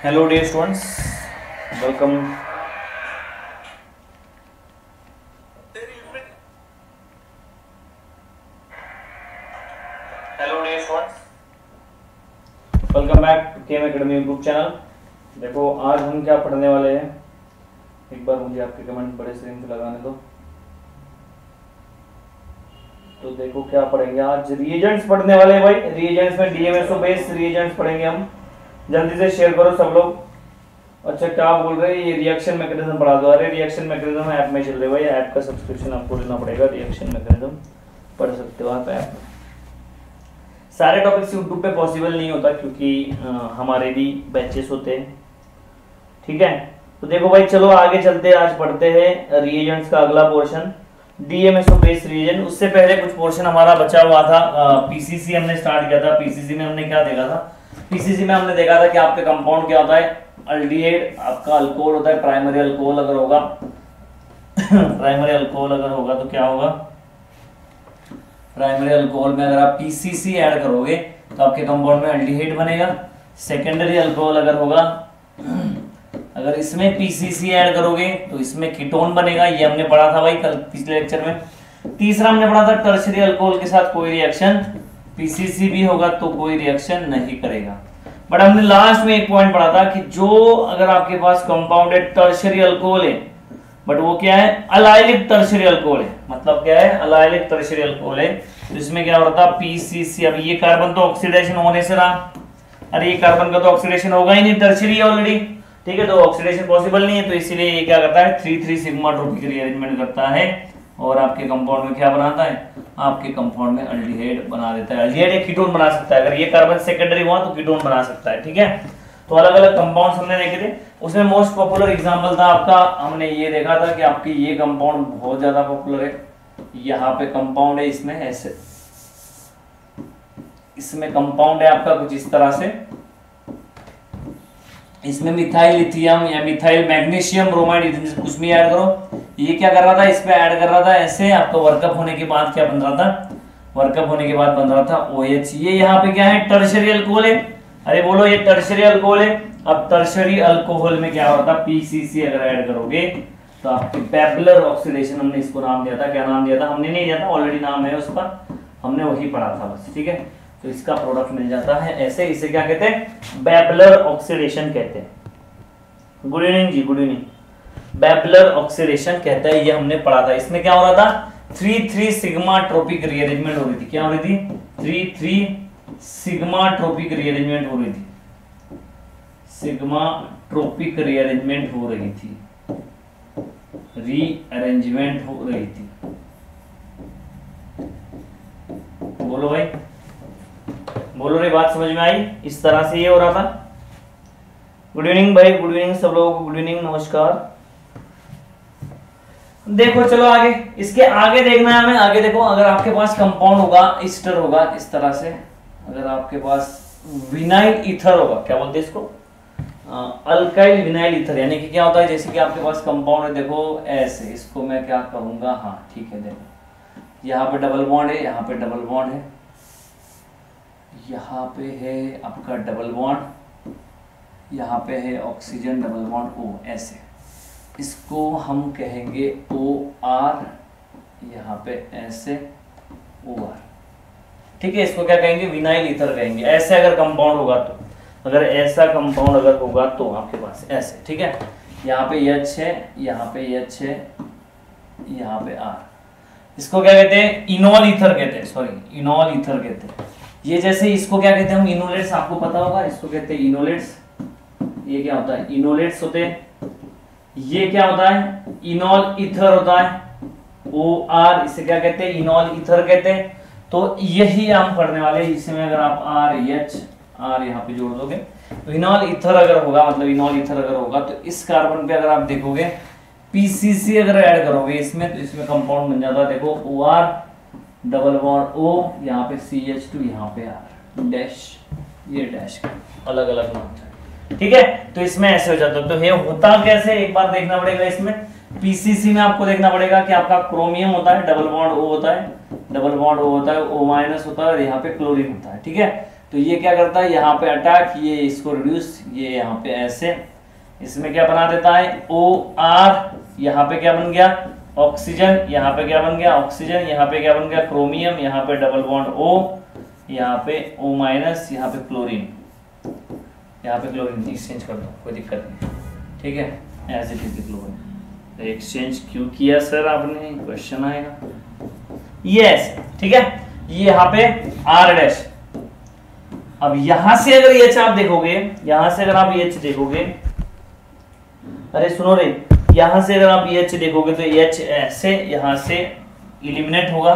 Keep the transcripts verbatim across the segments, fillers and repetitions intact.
Hello dear students, welcome. Hello dear students, welcome back to K M Academy YouTube channel. देखो आज हम क्या पढ़ने वाले हैं, एक बार मुझे आपके कमेंट बड़े स्क्रीन पे लगाने दो। तो देखो क्या पढ़ेंगे आज, रिएजेंट्स पढ़ने वाले हैं भाई। रिएजेंट्स में डीएमएसओ बेस्ड रिएजेंट्स पढ़ेंगे हम। जल्दी से शेयर करो सब लोग। अच्छा क्या बोल रहे हैं, ये रिएक्शन मैकेनिज्म पढ़ा दो। अरे रिएक्शन मैकेनिज्म ऐप में चल रहे भाई, ऐप का सब्सक्रिप्शन आपको लेना पड़ेगा। रिएक्शन मैकेनिज्म पढ़ सकते हो आप ऐप में। सारे टॉपिक्स यूट्यूब पे पॉसिबल नहीं होता क्योंकि आ, हमारे भी बैचेस होते हैं, ठीक है। तो देखो भाई चलो आगे चलते हैं, आज पढ़ते हैं रिएजेंट्स का अगला पोर्शन, डीएमएसओ बेस्ड रिएजेंट। उससे पहले कुछ पोर्शन हमारा बचा हुआ था, पीसीसी हमने स्टार्ट किया था। पीसीसी में हमने क्या देखा था, पीसीसी में हमने देखा था कि आपके कंपाउंड क्या होता है, अल्डिहाइड आपका अल्कोहल होता है। प्राइमरी अल्कोहल अगर होगा प्राइमरी अल्कोहल अगर होगा तो क्या होगा, प्राइमरी अल्कोहल में अगर आप पीसीसी ऐड करोगे तो आपके कंपाउंड में अल्डिहाइड बनेगा। सेकेंडरी अल्कोहल अगर होगा, अगर इसमें पीसीसी ऐड करोगे तो इसमें कीटोन बनेगा। ये हमने पढ़ा था भाई कल पिछले लेक्चर में। तीसरा हमने पढ़ा था टर्शरी अल्कोहल के साथ कोई रिएक्शन, पीसीसी भी होगा तो कोई रिएक्शन नहीं करेगा। बट हमने लास्ट में एक पॉइंट पढ़ा था कि जो अगर आपके पास कंपाउंड है टर्शरी अल्कोहल है, बट वो क्या है, अलाइलिक टर्शरी अल्कोहल है। मतलब क्या है, अलाइलिक टर्शरी अल्कोहल है। तो इसमें क्या हो रहा था, पीसीसी। अब ये कार्बन तो ऑक्सीडेशन होने से रहा, अरे ये कार्बन का तो ऑक्सीडेशन होगा ही नहीं, टर्शरी है ऑलरेडी, ठीक है। तो ऑक्सीडेशन पॉसिबल नहीं है, तो इसीलिए ये क्या करता है, three three sigmatropic rearrangement करता है और आपके कंपाउंड में क्या बनाता है, आपके कंपाउंड में अल्डिहाइड बना देता है। अल्डिहाइड एक कीटोन बना सकता है, अगर ये कार्बन सेकेंडरी हुआ तो कीटोन बना सकता है, ठीक है। तो अलग अलग कंपाउंड्स हमने देखे थे। उसमें मोस्ट पॉपुलर एग्जांपल था आपका, हमने ये देखा था कि आपकी ये कंपाउंड बहुत ज्यादा पॉपुलर है। यहाँ पे कंपाउंड है, इसमें ऐसे, इसमें कंपाउंड है आपका कुछ इस तरह से, इसमें मिथाइल लिथियम या मिथाइल मैग्नीशियम ब्रोमाइड कुछ भी ऐड करो। ये क्या कर रहा था, इस पे ऐड कर रहा था ऐसे, आपका वर्कअप होने के बाद क्या बन रहा था, वर्कअप होने के बाद बन रहा था OH। ये यहाँ पे क्या है, टर्शरी अल्कोहल है। अरे बोलो ये टर्शरी अल्कोहल है। अब टर्शरी अल्कोहल में क्या होता है, पीसीसी अगर ऐड करोगे तो आपकी पेबलर ऑक्सीडेशन, हमने इसको नाम दिया था। क्या नाम दिया था, हमने नहीं दिया था, ऑलरेडी नाम है उसका, हमने वही पढ़ा था बस, ठीक है। तो इसका प्रोडक्ट मिल जाता है ऐसे, इसे क्या कहते हैं, बेबलर ऑक्सीडेशन कहते हैं। Good evening ji, good evening. Babler oxidation कहता है, ये हमने पढ़ा था। इसमें क्या हो रहा था, three three sigmatropic rearrangement हो रही थी। क्या हो रही थी, three three sigmatropic rearrangement हो रही थी, सिग्मा ट्रॉपिक रीअरेंजमेंट हो रही थी, रीअरेंजमेंट हो रही थी। बोलो भाई, बोलो रे, बात समझ में आई। इस तरह से ये हो रहा था। गुड इवनिंग भाई, गुड इवनिंग सब लोगों को, गुड इवनिंग, नमस्कार। देखो चलो आगे, इसके आगे देखना है हमें। आगे देखो, अगर आपके पास कंपाउंड होगा, ईस्टर होगा इस तरह से, अगर आपके पास विनाइल ईथर होगा, क्या बोलते हैं इसको, अल्काइल विनाइल ईथर, यानी कि क्या होता है, जैसे कि आपके पास कंपाउंड है, देखो ऐसे, इसको मैं क्या कहूंगा, हाँ ठीक है, देखो यहाँ पे डबल बॉन्ड है, यहाँ पे डबल बॉन्ड है, यहाँ पे है आपका डबल बॉन्ड, यहाँ पे है ऑक्सीजन डबल बॉन्ड O, ऐसे इसको हम कहेंगे O R, यहाँ पे ऐसे O R, ठीक है। इसको क्या कहेंगे, विनाइल ईथर कहेंगे। ऐसे अगर कंपाउंड होगा तो, अगर ऐसा कंपाउंड अगर होगा तो आपके पास ऐसे, ठीक है। यहाँ पे H है, यहाँ पे H है, यहाँ पे R, इसको क्या कहते हैं, इनोल ईथर कहते हैं, सॉरी इनोल ईथर कहते हैं। ये जैसे इसको क्या कहते हैं हम, इनोलेट्स, आपको पता होगा, इसको कहते हैं इनोलेट्स। ये क्या होता है, इनोलेट्स होते हैं। ये क्या होता है, इनोल ईथर होता है, O R, इसे क्या कहते हैं, इनोल ईथर कहते हैं। तो यही हम पढ़ने वाले हैं। इसमें अगर आप R H R यहाँ पे जोड़ दोगे तो इनोल ईथर अगर होगा, मतलब इनोल ईथर अगर होगा तो इस कार्बन पे अगर आप देखोगे पीसीसी अगर ऐड करोगे इसमें, तो इसमें कंपाउंड बन जाता है, देखो O R double bond O, यहाँ पे C H टू, यहाँ पे R डैश, ये डैश अलग अलग नाम है, ठीक है। तो इसमें ऐसे हो जाता है। तो ये होता कैसे, एक बार देखना पड़ेगा। इसमें पीसीसी में आपको देखना पड़ेगा कि आपका क्रोमियम होता है, डबल बॉन्ड O होता है, डबल बॉन्ड O होता है, O माइनस होता है, और यहाँ पे क्लोरीन होता है, ठीक है। तो ये क्या करता है, यहाँ पे अटैक, ये इसको रिड्यूस, ये यहाँ पे ऐसे, इसमें क्या बना देता है ओ आर, यहाँ पे क्या बन गया ऑक्सीजन, यहाँ पे क्या बन गया ऑक्सीजन, यहाँ पे क्या बन गया क्रोमियम, यहाँ पे डबल बॉन्ड O, यहाँ पे O माइनस, यहाँ पे क्लोरीन, यहाँ पे क्लोरीन एक्सचेंज कर दो, कोई दिक्कत नहीं, ठीक है, as it is chlorine. Exchange क्यों किया सर आपने, क्वेश्चन आएगा। यस ठीक है, ये यहाँ पे आर डैश। अब यहां से अगर एच आप देखोगे, यहां से अगर आप एच देखोगे, अरे सुनो रे, यहां से अगर आप एच देखोगे तो एच ऐसे यहां से इलिमिनेट होगा,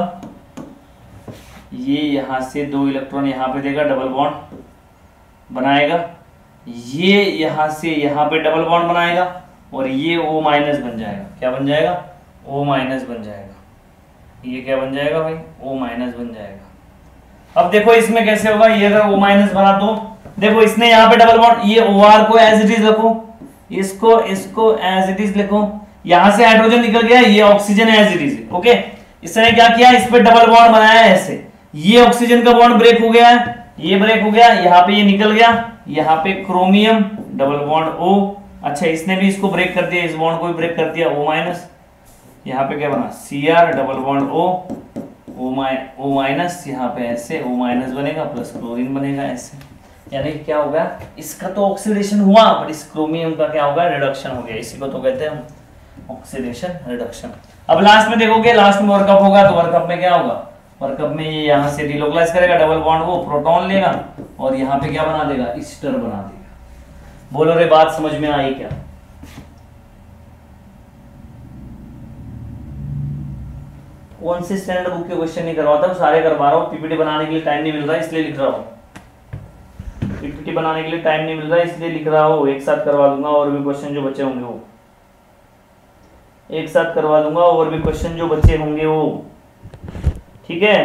ये यहां से दो इलेक्ट्रॉन यहां पे देगा, डबल बॉन्ड बनाएगा, ये यहां से यहां पे डबल बॉन्ड बनाएगा, और ये O माइनस बन जाएगा, क्या बन जाएगा O माइनस बन जाएगा, ये क्या बन जाएगा भाई O माइनस बन जाएगा। अब देखो इसमें कैसे होगा, ये अगर O माइनस बना तो देखो इसने यहाँ पे डबल बॉन्ड, ये O R को एज इट इज रखो, इसको इसको एज इट इज लिखो, यहां से हाइड्रोजन निकल गया, ये oxygen as it is, okay. इसने क्या किया, इस पे डबल बॉन्ड बनाया है ऐसे, ये ऑक्सीजन का बॉन्ड ब्रेक हो गया है, ये ब्रेक हो गया, यहाँ पे ये निकल गया, यहाँ पे क्रोमियम डबल बॉन्ड O, अच्छा इसने भी इसको ब्रेक कर दिया, इस बॉन्ड को भी ब्रेक कर दिया O माइनस, यहाँ पे क्या बना Cr double bond O, O O minus, यहाँ पे ऐसे O माइनस बनेगा प्लस क्लोरीन बनेगा ऐसे, यानी क्या होगा, इसका तो ऑक्सीडेशन हुआ बट इस क्रोमियम का क्या होगा, रिडक्शन हो गया, इसी को तो कहते हैं हम ऑक्सीडेशन रिडक्शन। अब लास्ट में देखोगे, लास्ट में वर्कअप होगा, तो वर्कअप में क्या होगा, वर्कअप में ये यहाँ से डिलोकलाइज करेगा, डबल बॉन्ड वो प्रोटॉन लेगा और यहाँ पे क्या बना देगा, ईस्टर बना देगा। बोलो रे बात समझ में आई क्या? कौन से स्टैंडर्ड बुक के क्वेश्चन नहीं करवाता हूँ, सारे करवा रहा हूँ, पीपीटी बनाने के लिए टाइम नहीं मिल रहा है इसलिए लिख रहा हूँ, पीपीटी बनाने के लिए टाइम नहीं मिल रहा है इसलिए लिख रहा हूँ, एक साथ करवा दूंगा और भी क्वेश्चन जो बचे होंगे वो एक साथ करवा दूंगा, और भी क्वेश्चन जो बचे होंगे वो, ठीक है।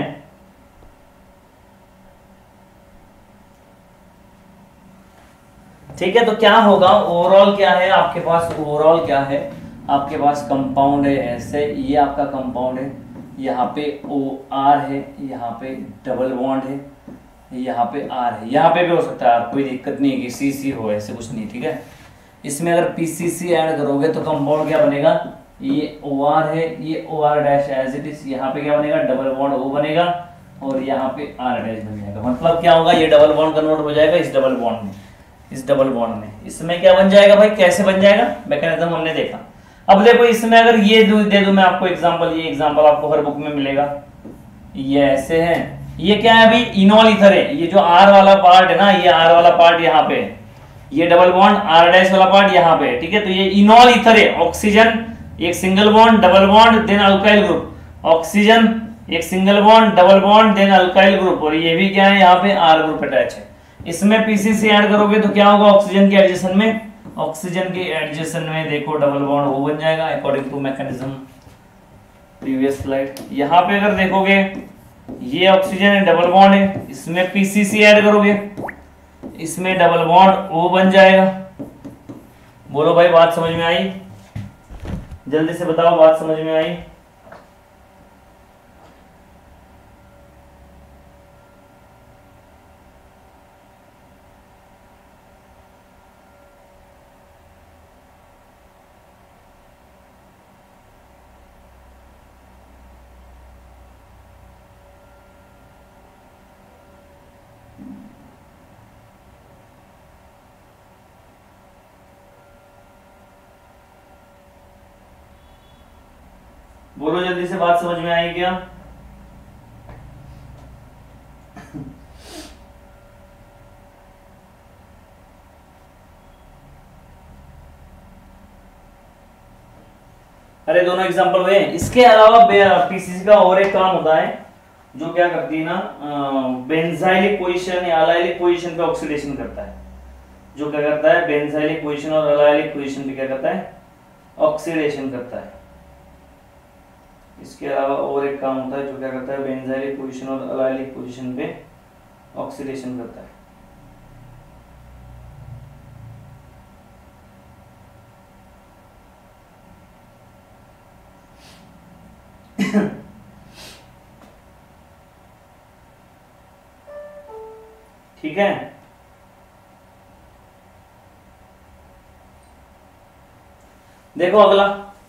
ठीक है, तो क्या होगा, ओवरऑल क्या है आपके पास, ओवरऑल क्या है आपके पास, कंपाउंड है ऐसे, ये आपका कंपाउंड है, यहाँ पे O R है, यहाँ पे डबल बॉन्ड है, यहाँ पे R है, यहाँ पे भी हो सकता है, कोई दिक्कत नहीं है कि C C हो, ऐसे कुछ नहीं, ठीक है। इसमें अगर P C C ऐड करोगे तो कंपाउंड क्या बनेगा, ये O R है, ये O R dash as it is, यहाँ पे क्या बनेगा, डबल बॉन्ड O बनेगा और यहाँ पे R डैश बन जाएगा, मतलब क्या होगा, ये डबल बॉन्ड कन्वर्ट हो जाएगा इस डबल बॉन्ड में, इस डबल बॉन्ड में, इसमें क्या बन जाएगा भाई, कैसे बन जाएगा, मैकेनिज्म हमने देखा। अब देखो इसमें अगर ये दे दूं मैं आपको एग्जांपल, ये एग्जांपल आपको हर बुक में मिलेगा, ये ऐसे है, ये क्या है अभी, इनॉल ईथर है, ये जो R वाला पार्ट है ना, ये R वाला पार्ट यहाँ पे, ये डबल बॉन्ड R डैश वाला पार्ट यहाँ पे, ठीक है। तो ये इनॉल ईथर है, ऑक्सीजन एक single bond double bond then alkyl group, oxygen एक single bond double bond then alkyl group, और ये भी क्या है, यहाँ पे R ग्रुप अटैच है। इसमें पीसीसी ऐड करोगे तो क्या होगा, ऑक्सीजन के एडजेसेंट में, ऑक्सीजन के एडजेसेंट में देखो डबल बॉन्ड O बन जाएगा according to mechanism previous slide. यहाँ पे अगर देखोगे ये ऑक्सीजन है, डबल बॉन्ड है, इसमें पीसीसी ऐड करोगे, इसमें डबल बॉन्ड O बन जाएगा। बोलो भाई बात समझ में आई, जल्दी से बताओ बात समझ में आई। बोलो जल्दी से बात समझ में आई क्या? अरे दोनों एग्जांपल हुए। इसके अलावा पीसीसी का और एक काम होता है जो क्या करती है ना, बेंजाइलिक पोजीशन या अलाइलिक पोजीशन पे ऑक्सीडेशन करता है। जो क्या करता है, बेंजाइलिक पोजीशन और अलाइलिक पोजीशन पे क्या करता है, ऑक्सीडेशन करता है। इसके अलावा और एक काम होता है जो क्या करता है, बेंजाइलिक पोजीशन और अलाइलिक पोजीशन पे ऑक्सीडेशन करता है। ठीक है। देखो अगला,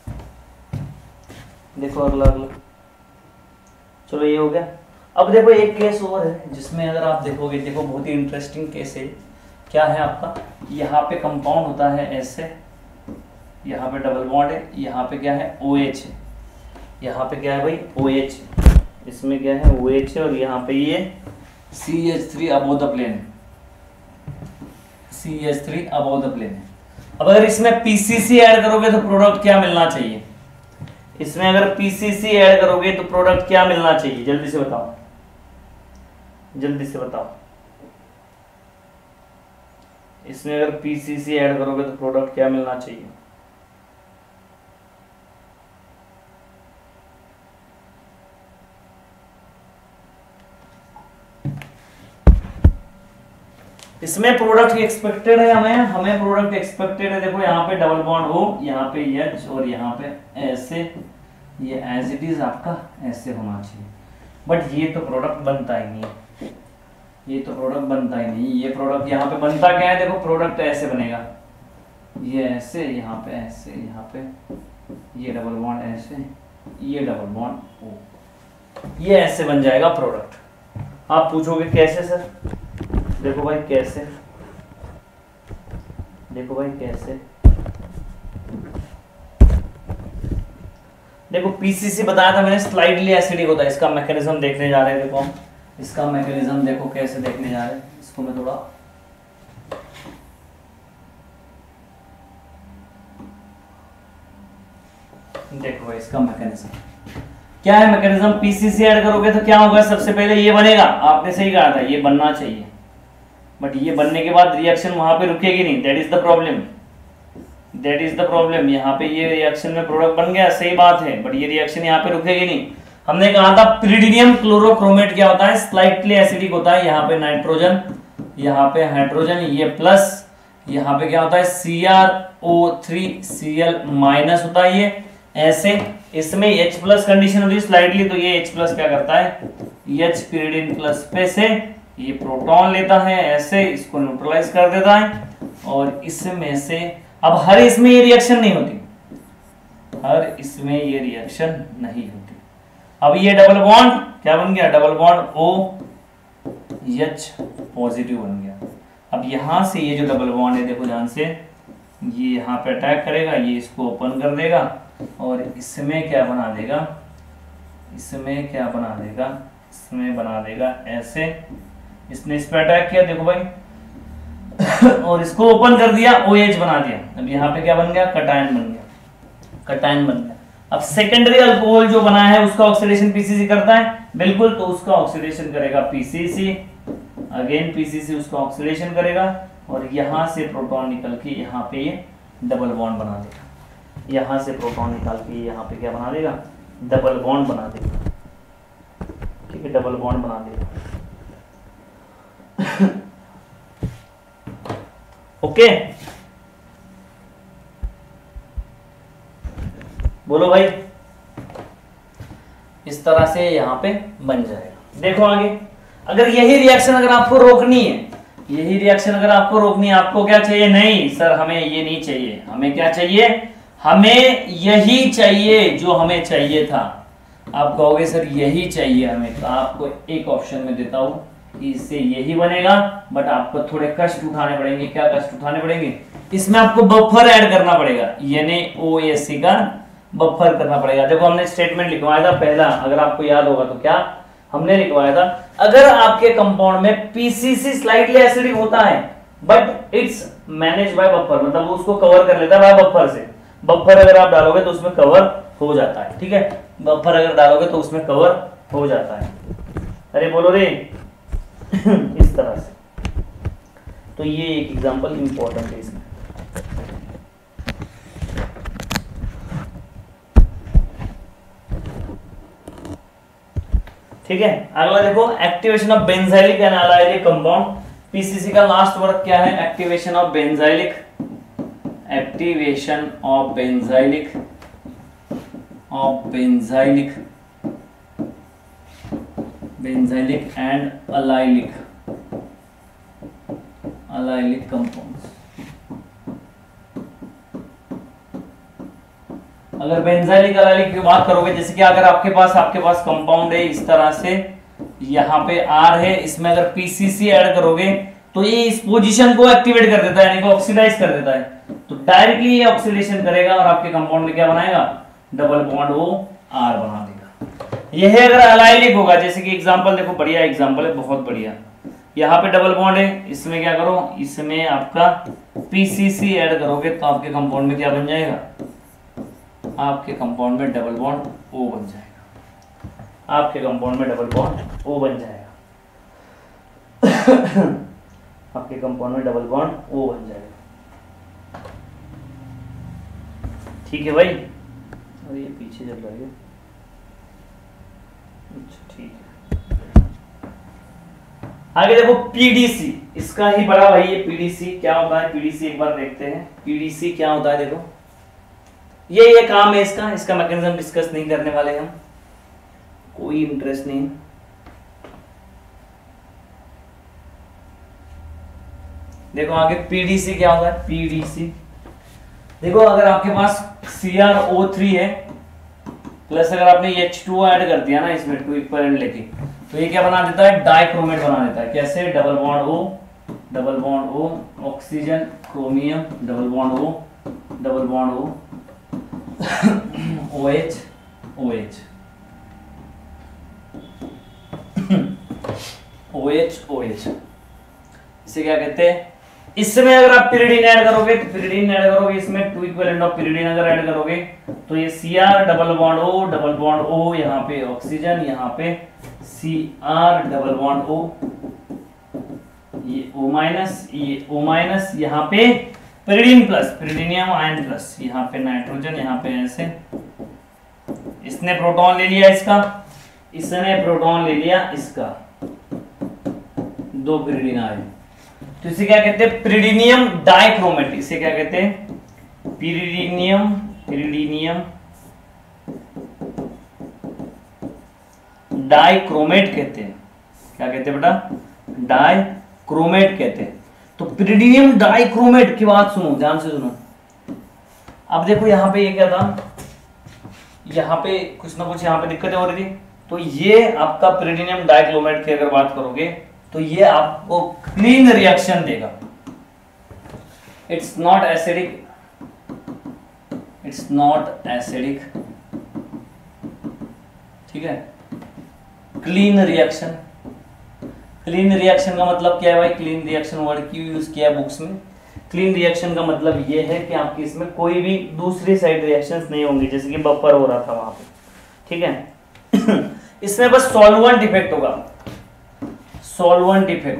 देखो अगला अगला चलो ये हो गया। अब देखो एक केस और है जिसमें अगर आप देखोगे, देखो बहुत ही इंटरेस्टिंग केस है। क्या है आपका, यहाँ पे कंपाउंड होता है ऐसे, यहाँ पे डबल बॉन्ड है, यहाँ पे क्या है OH है, यहाँ पे क्या है भाई OH, इसमें क्या है OH है, और यहाँ पे ये C H three above the plane है, C H three above the plane है। अब अगर इसमें P C C ऐड करोगे तो प्रोडक्ट क्या मिलना चाहिए, इसमें अगर P C C ऐड करोगे तो प्रोडक्ट क्या मिलना चाहिए, जल्दी से बताओ, जल्दी से बताओ। इसमें अगर P C C ऐड करोगे तो प्रोडक्ट क्या मिलना चाहिए, इसमें प्रोडक्ट एक्सपेक्टेड है हमें हमें प्रोडक्ट एक्सपेक्टेड है। देखो यहाँ पे डबल बॉन्ड हो, यहाँ पे H और यहाँ पे ऐसे, ये एज इट इज आपका ऐसे होना चाहिए, बट ये तो प्रोडक्ट बनता ही नहीं है, ये तो प्रोडक्ट बनता ही नहीं। ये प्रोडक्ट यहाँ पे बनता क्या है, देखो प्रोडक्ट ऐसे बनेगा, ये ऐसे, यहाँ पे ऐसे, यहाँ पे ये डबल बॉन्ड ऐसे, ये डबल बॉन्ड ओ, ये ऐसे बन जाएगा प्रोडक्ट। आप पूछोगे कैसे सर, देखो भाई कैसे, देखो भाई कैसे, देखो पीसीसी बताया था मैंने, स्लाइडली एसिडिक होता है। इसका मैकेनिज्म देखने जा रहे हैं, देखो हम इसका मैकेनिज्म देखो कैसे देखने जा रहे हैं। इसको मैं थोड़ा देखो भाई इसका मैकेनिज्म क्या है। मैकेनिज्म पीसीसी ऐड करोगे तो क्या होगा, सबसे पहले ये बनेगा, आपने सही कहा था ये बनना चाहिए, बट ये बनने के बाद रिएक्शन वहां पे रुकेगी नहीं, that is the problem, that is the problem. यहाँ पे ये रिएक्शन में प्रोडक्ट बन गया, सही बात है, बट ये रिएक्शन यहाँ पे रुकेगी नहीं। हमने कहा था पिरिडिनियम क्लोरोक्रोमेट क्या होता है, स्लाइटली एसिडिक होता है। यहाँ पे नाइट्रोजन, यहाँ पे हाइड्रोजन, ये प्लस, यहाँ पे क्या होता है C R O three C L minus होता है ये ऐसे। इसमें H प्लस कंडीशन होती है स्लाइटली, तो ये H प्लस क्या करता है, H पिरिडिन प्लस पे से ये प्रोटॉन लेता है ऐसे, इसको न्यूट्रलाइज कर देता है, और इसमें से अब हर इसमें ये रिएक्शन नहीं होती, हर इसमें ये रिएक्शन नहीं होती। अब ये डबल बॉन्ड क्या बन गया, double bond O H positive बन गया। अब यहां से ये जो डबल बॉन्ड है, देखो ध्यान से, ये यहाँ पे अटैक करेगा, ये इसको ओपन कर देगा, और इसमें क्या बना देगा, इसमें क्या बना देगा, इसमें बना देगा ऐसे, इसने इस पे अटैक किया, देखो भाई और इसको ओपन कर दिया, OH बना दिया। अब यहाँ पे क्या बन गया, कटायन बन गया, कटायन बन गया। अब सेकेंडरी अल्कोहल जो बना है उसका ऑक्सीडेशन पीसीसी करता है, बिल्कुल, तो उसका ऑक्सीडेशन करेगा पीसीसी, अगेन पीसीसी उसका ऑक्सीडेशन करेगा, और यहाँ से प्रोटॉन निकल के यहाँ पे ये डबल बॉन्ड बना देगा, यहाँ से प्रोटॉन निकाल के यहाँ पे क्या बना देगा, डबल बॉन्ड बना देगा, ठीक है, डबल बॉन्ड बना देगा। ओके, बोलो भाई, इस तरह से यहाँ पे बन जाएगा। देखो आगे, अगर यही रिएक्शन अगर आपको रोकनी है, यही रिएक्शन अगर आपको रोकनी है, आपको क्या चाहिए, नहीं सर हमें ये नहीं चाहिए, हमें क्या चाहिए, हमें यही चाहिए जो हमें चाहिए था। आप कहोगे सर यही चाहिए हमें, तो आपको एक ऑप्शन में देता हूं कि इससे यही बनेगा, बट आपको थोड़े कष्ट उठाने पड़ेंगे। क्या कष्ट उठाने पड़ेंगे, इसमें आपको बफर ऐड करना पड़ेगा, यानी O A C का बफर करना पड़ेगा। देखो हमने स्टेटमेंट लिखवाया था पहला, अगर आपको याद होगा तो क्या हमने लिखवाया था, अगर आपके कंपाउंड में पीसीसी स्लाइटली एसिडिक होता है but it's manage by buffer, मतलब उसको कवर कर लेता है बाय बफर से, बफर अगर आप डालोगे तो उसमें कवर हो जाता है, ठीक है, बफर अगर डालोगे तो उसमें कवर हो जाता है। अरे बोलो रे इस तरह से, तो ये एक एग्जांपल इंपॉर्टेंट है इसमें। ठीक है, अगला देखो, activation of benzylic and allylic compound. PCC का लास्ट वर्क क्या है, activation of benzylic, activation of benzylic of benzylic benzylic and allylic allylic compounds. अगर बेंजाइलिक अलाइलिक की बात करोगे, जैसे कि अगर आपके पास आपके पास कंपाउंड है इस तरह से, यहाँ पे R है, इसमें अगर पीसीसी ऐड करोगे तो ये इस पोजीशन को एक्टिवेट कर देता है, यानी कि ऑक्सीडाइज कर देता है, तो डायरेक्टली ये ऑक्सीडेशन करेगा और आपके कंपाउंड में क्या बनाएगा, डबल बॉन्ड O R बना देगा। यह अगर अलाइलिक होगा, जैसे कि एग्जांपल देखो, बढ़िया एग्जांपल है, बहुत बढ़िया। यहाँ पे डबल बॉन्ड है, इसमें क्या करो, इसमें आपका पीसीसी ऐड करोगे तो आपके कंपाउंड में क्या बन जाएगा, आपके कंपाउंड में डबल बॉन्ड O बन जाएगा, आपके कंपाउंड में डबल बॉन्ड O बन जाएगा आपके कंपाउंड में डबल बॉन्ड O बन जाएगा। ठीक है भाई, और ये पीछे चल रहा है, अच्छा ठीक है। आगे देखो पीडीसी, इसका ही बड़ा भाई ये पीडीसी क्या होता है, पीडीसी एक बार देखते हैं, पीडीसी क्या होता है। देखो ये ये काम है इसका, इसका मैकेनिज्म डिस्कस नहीं करने वाले हम, कोई इंटरेस्ट नहीं। देखो आगे पीडीसी क्या होता है, पीडीसी देखो, अगर आपके पास सी आर ओ थ्री है प्लस अगर आपने एच टू ओ ऐड कर दिया ना इसमें, टू इक्विवेलेंट लेके, तो ये क्या बना देता है, डाइक्रोमेट बना देता है। कैसे, double bond O, double bond O, oxygen, chromium, double bond O, double bond O, OH, OH, OH, OH, इसे क्या कहते हैं। इसमें अगर आप पिरिडीन ऐड करोगे तो पिरिडीन ऐड करोगे इसमें, टू इक्विवेलेंट ऑफ पिरिडीन अगर ऐड करोगे तो ये Cr double bond O, double bond O, यहाँ पे ऑक्सीजन, यहाँ पे Cr डबल बॉन्ड O, ये O माइनस, ये O माइनस, यहाँ पे pyridine plus, pyridinium ion plus, यहाँ पे नाइट्रोजन, यहाँ पे ऐसे, इसने प्रोटॉन ले लिया इसका, इसने प्रोटॉन ले लिया इसका, दो पिरिडीन आए, तो इसे क्या कहते हैं, पिरिडीनियम डाइक्रोमेट। इसे क्या कहते हैं, पिरिडीनियम, पिरिडीनियम डाइक्रोमेट कहते हैं। क्या कहते हैं बेटा, डाइक्रोमेट कहते हैं। तो पिरिडीनियम डाइक्रोमेट की बात सुनो, ध्यान से सुनो। अब देखो यहाँ पे ये क्या था, यहाँ पे कुछ ना कुछ यहाँ पे दिक्कतें हो रही थी, तो ये आपका पिरिडीनियम डाइक्रोमेट की अगर बात करोगे तो ये आपको क्लीन रिएक्शन देगा। It's not acidic, it's not acidic, ठीक है, क्लीन रिएक्शन। क्लीन रिएक्शन का मतलब क्या है भाई, क्लीन रिएक्शन वर्ड क्यों यूज किया है बुक्स में। क्लीन रिएक्शन का मतलब ये है कि आपकी इसमें कोई भी दूसरी साइड रिएक्शंस नहीं होंगी, जैसे कि बफर हो रहा था वहां पे, ठीक है। इसमें बस सॉल्वेंट इफेक्ट होगा, solvent effect,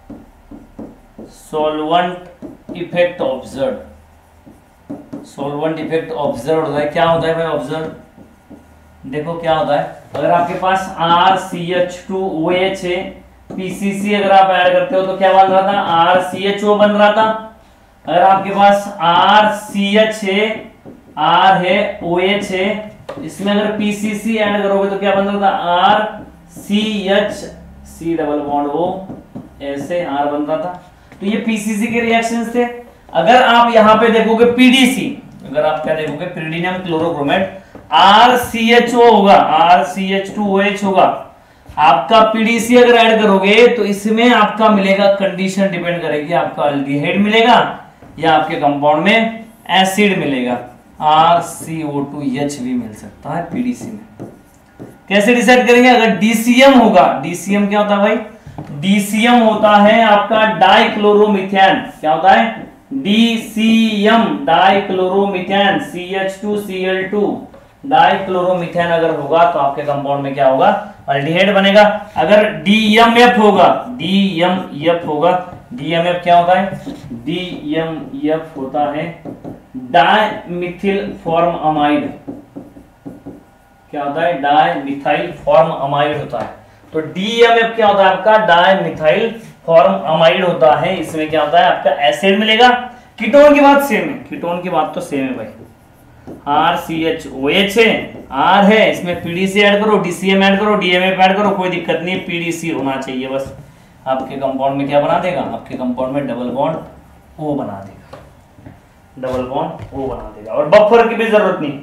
solvent effect observe, solvent effect observe होता है। क्या होता है भाई ऑब्जर्व, देखो क्या होता है, अगर आपके पास R C H two O H है, पीसीसी अगर आप ऐड करते हो तो क्या बन रहा था, आर सी एच ओ बन रहा था। अगर आपके पास आर सी एच है, आर है, ओ एच है, इसमें अगर पीसीसी ऐड करोगे तो क्या बन रहा था, R C H, C double bond O, ऐसे आर बन रहा था। तो ये पीसीसी के रिएक्शंस थे। अगर आप यहां पे देखोगे पीडीसी, अगर आप क्या देखोगे, pyridinium chlorochromate, R C H O होगा, R C H two O H होगा। आपका पीडीसी अगर ऐड करोगे तो इसमें आपका मिलेगा, कंडीशन डिपेंड करेगी, आपका अल्डिहाइड मिलेगा या आपके कंपाउंड में एसिड मिलेगा। R C O two H भी मिल सकता है पीडीसी में। कैसे डिसाइड करेंगे, अगर डीसीएम होगा, डीसीएम क्या होता है भाई, डीसीएम होता है आपका डाइक्लोरोमीथेन। क्या होता है, DCM, dichloromethane, C H two C L two, dichloromethane अगर होगा तो आपके कंपाउंड में क्या होगा, अल्डिहाइड बनेगा। अगर डीएमएफ होगा, डीएमएफ होगा, डीएमएफ क्या होता है, डीएमएफ होता है डाइमिथिल फॉर्म अमाइड। क्या होता है, डाइमिथाइल फॉर्म अमाइड होता है। तो डीएमएफ क्या होता है आपका, डाइमिथाइल फॉर्म अमाइड होता है। इसमें क्या होता है, आपका एसिड मिलेगा। कीटोन की बात सेम है, कीटोन की बात तो सेम है भाई, R C H O H है, आर है, इसमें पीडीसी ऐड करो, डीसीएम ऐड करो, डीएमएफ ऐड करो, कोई दिक्कत नहीं है, पीडीसी होना चाहिए बस। आपके कंपाउंड में क्या बना देगा, आपके कंपाउंड में डबल बॉन्ड ओ बना देगा, डबल बॉन्ड ओ बना देगा, और बफर की भी जरूरत नहीं।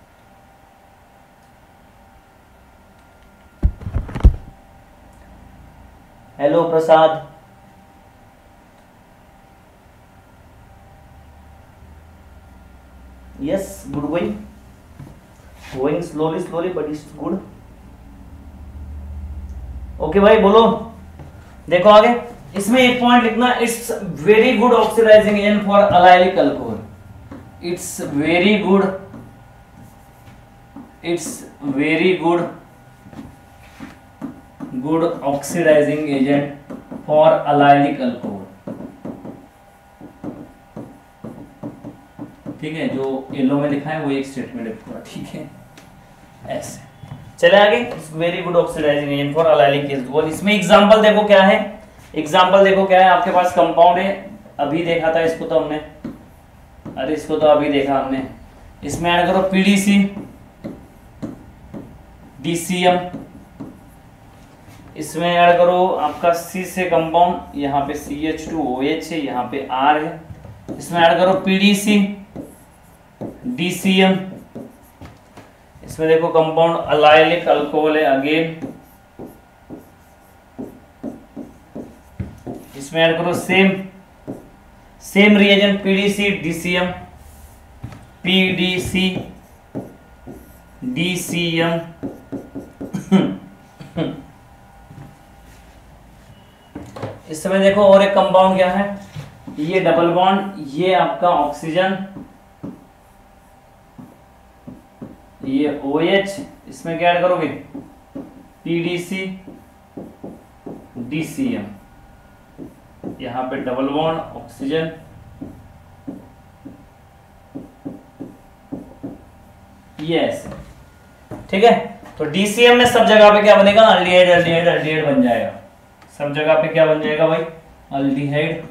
Hello Prasad, yes good going, going slowly slowly but it's good. Okay भाई बोलो, देखो आगे इसमें एक पॉइंट लिखना, it's very good oxidizing agent for allylic alcohol, it's very good, it's very good good oxidizing agent for allylic alcohol. ठीक है, जो येलो में लिखा है वो एक स्टेटमेंट है पूरा, ठीक है ऐसे। चले आगे, very good oxidizing agent for allylic alcohol. इसमें एग्जांपल देखो क्या है, एग्जांपल देखो क्या है, आपके पास कंपाउंड है, अभी देखा था इसको तो हमने, अरे इसको तो अभी देखा हमने, इसमें ऐड करो पीडीसी, डीसीएम, इसमें ऐड करो आपका सी से कंपाउंड, यहाँ पे C H two O H है, यहाँ पे आर है, इसमें ऐड करो पीडीसी, डीसीएम, इसमें देखो कंपाउंड अलाइलिक अल्कोहल है अगेन, इसमें ऐड करो same same reagent PDC, DCM, PDC, DCM, इस समय देखो और एक कंपाउंड क्या है, ये डबल बॉन्ड, ये आपका ऑक्सीजन, ये OH, इसमें क्या ऐड करोगे पीडीसी, डीसीएम, यहां पे डबल बॉन्ड ऑक्सीजन, ये ऐसे, ठीक है। तो डीसीएम में सब जगह पे क्या बनेगा, अल्डिहाइड अल्डिहाइड अल्डिहाइड बन जाएगा, सब जगह पे क्या बन जाएगा भाई, अल्डिहाइड,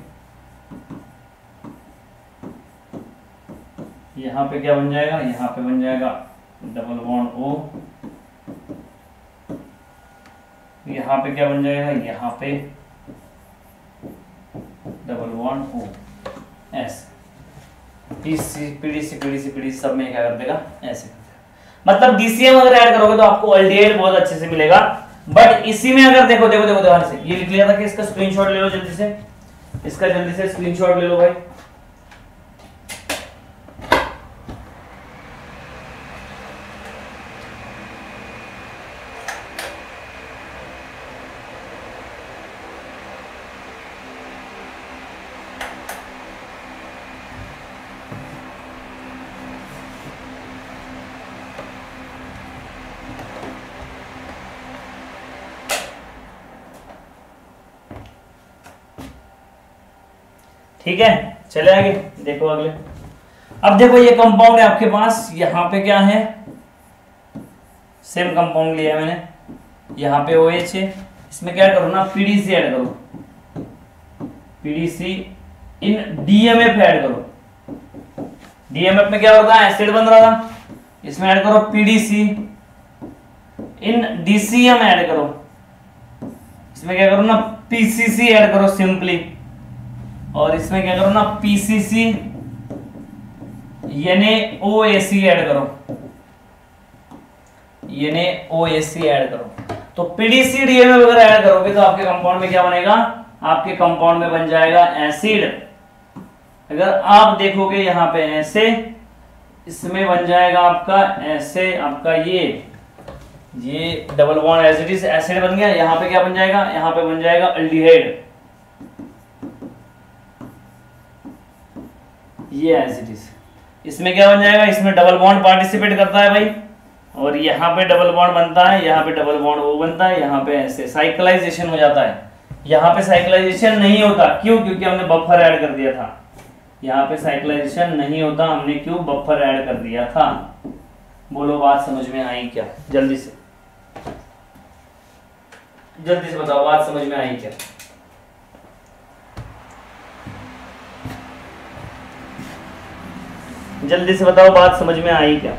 यहां पे क्या बन जाएगा, यहां पे बन जाएगा डबल बॉन्ड O, यहां पे क्या बन जाएगा, यहां पे डबल बॉन्ड O, ऐसे पीसी पीडीसी पीडीसी पीडीसी सब में क्या कर देगा, ऐसे कर देगा। मतलब डीसीएम अगर ऐड करोगे तो आपको अल्डिहाइड बहुत अच्छे से मिलेगा, बट इसी में अगर देखो देखो देखो ध्यान से, ये लिख लिया था कि इसका स्क्रीनशॉट ले लो जल्दी से, इसका जल्दी से स्क्रीनशॉट ले लो भाई। ठीक है, चले आगे देखो अगले। अब देखो ये कंपाउंड है आपके पास, यहाँ पे क्या है, सेम कंपाउंड लिया है मैंने, यहाँ पे OH है, इसमें क्या करो ना, पीडीसी ऐड करो, पीडीसी इन डीएमएफ ऐड करो, डीएमएफ में क्या होता है, एसिड बन रहा था, इसमें ऐड करो पीडीसी, इन डीसीएम ऐड करो, इसमें क्या करो ना, पीसीसी ऐड करो सिंपली, और इसमें क्या करो ना, पीसीसी यानी ओएसी ऐड करो, यानी ओएसी ऐड करो। तो पीडीसी डीएमएफ वगैरह ऐड करोगे तो आपके कंपाउंड में क्या बनेगा, आपके कंपाउंड में बन जाएगा एसिड। अगर आप देखोगे यहां पे ऐसे, इसमें बन जाएगा आपका ऐसे, आपका ये ये डबल बॉन्ड एसिड एसिड बन गया, यहां पे क्या बन जाएगा, यहां पे बन जाएगा अल्डिहाइड, ये एसिड, इसमें क्या बन जाएगा, इसमें डबल बॉन्ड पार्टिसिपेट करता है भाई, और यहाँ पे डबल बॉन्ड बनता है, यहाँ पे डबल बॉन्ड O बनता है, यहाँ पे ऐसे साइक्लाइजेशन हो जाता है, यहाँ पे साइक्लाइजेशन नहीं होता, क्यों, क्योंकि हमने बफर ऐड कर दिया था, यहाँ पे साइक्लाइजेशन नहीं होता, हमने क्यों, बफर ऐड कर दिया था। बोलो बात समझ में आई क्या, जल्दी से जल्दी से बताओ, बात समझ में आई क्या। जल्दी से बताओ, बात समझ में आई क्या।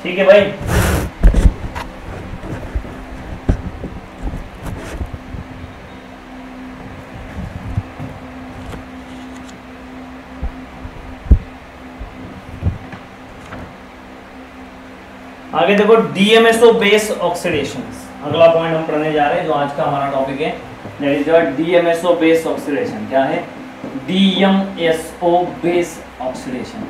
ठीक है भाई। आगे देखो डीएमएसओ बेस ऑक्सीडेशन, अगला पॉइंट हम पढ़ने जा रहे हैं जो आज का हमारा टॉपिक है, that is your DMSO base oxidation. क्या है DMSO base oxidation?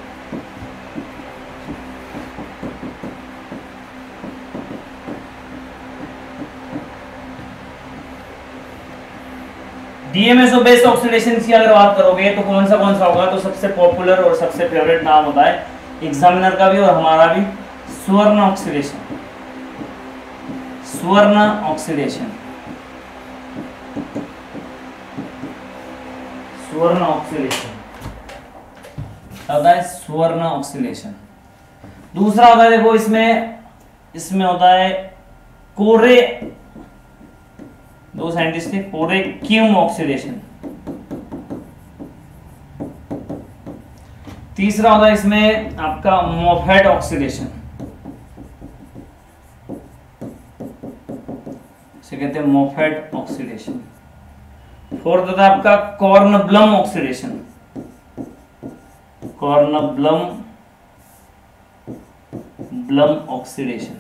DMSO base oxidation की अगर बात करोगे तो कौन सा कौन सा होगा, तो सबसे पॉपुलर और सबसे फेवरेट नाम होता है एग्जामिनर का भी और हमारा भी, स्वर्ण ऑक्सीडेशन। स्वर्ण ऑक्सीडेशन, स्वर्ण ऑक्सीडेशन होता है स्वर्ण ऑक्सीडेशन। दूसरा होता है देखो इसमें इसमें होता है कोरे, दो साइंटिस्ट थे, कोरे क्यूम ऑक्सीडेशन। तीसरा होता है इसमें आपका मोफेट ऑक्सीडेशन, इसे कहते हैं मोफेट ऑक्सीडेशन। फोर्थ होता है आपका Kornblum oxidation, Kornblum blum oxidation.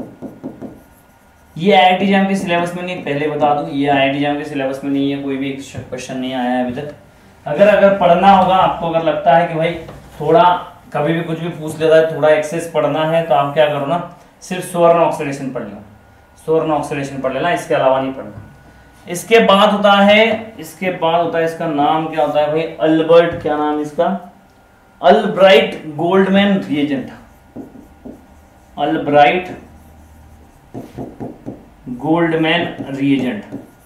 ये आईआईटी एग्जाम के सिलेबस में नहीं, पहले बता दूं ये आईआईटी एग्जाम के सिलेबस में नहीं है, कोई भी क्वेश्चन नहीं आया है अभी तक। अगर अगर पढ़ना होगा आपको, अगर लगता है कि भाई थोड़ा कभी भी कुछ भी पूछ लेता है, थोड़ा एक्सेस पढ़ना है, तो आप क्या करो ना, सिर्फ स्वर्ण ऑक्सीडेशन पढ़ लो, स्वर्ण ऑक्सीडेशन पढ़ लेना, इसके अलावा नहीं पढ़ना। इसके बाद होता है इसके बाद होता है इसका नाम क्या होता है भाई, अल्बर्ट, क्या नाम इसका, Albright Goldman reagent, Albright Goldman reagent,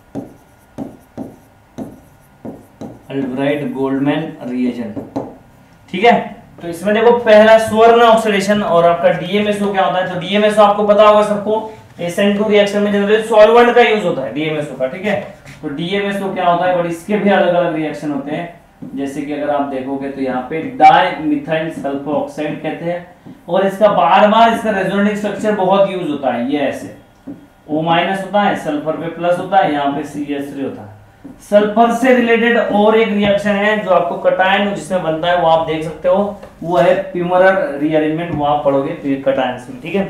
Albright Goldman reagent. ठीक है, तो इसमें देखो पहला स्वर्ण ऑक्सीडेशन और आपका डीएमएसओ क्या होता है, तो डीएमएसओ आपको पता होगा सबको, एस एन टू रिएक्शन में जनरली सॉल्वेंट का यूज होता है डीएमएसओ का। ठीक है, तो डीएमएसओ क्या होता है, बट इसके भी अलग अलग रिएक्शन होते हैं, जैसे कि अगर आप देखोगे तो यहाँ पे डाई मिथाइल सल्फर ऑक्साइड कहते हैं, और इसका बार बार इसका रेजोनेटिंग स्ट्रक्चर बहुत यूज होता है, ये ऐसे O माइनस होता है, सल्फर पे प्लस होता है, यहाँ पे सी एच थ्री होता है। सल्फर से रिलेटेड और एक रिएक्शन है जो आपको कटायन जिसमें बनता है वो आप देख सकते हो, वो है प्यूमरर रीअरेंजमेंट, वो आप पढ़ोगे कटायंस में। ठीक है,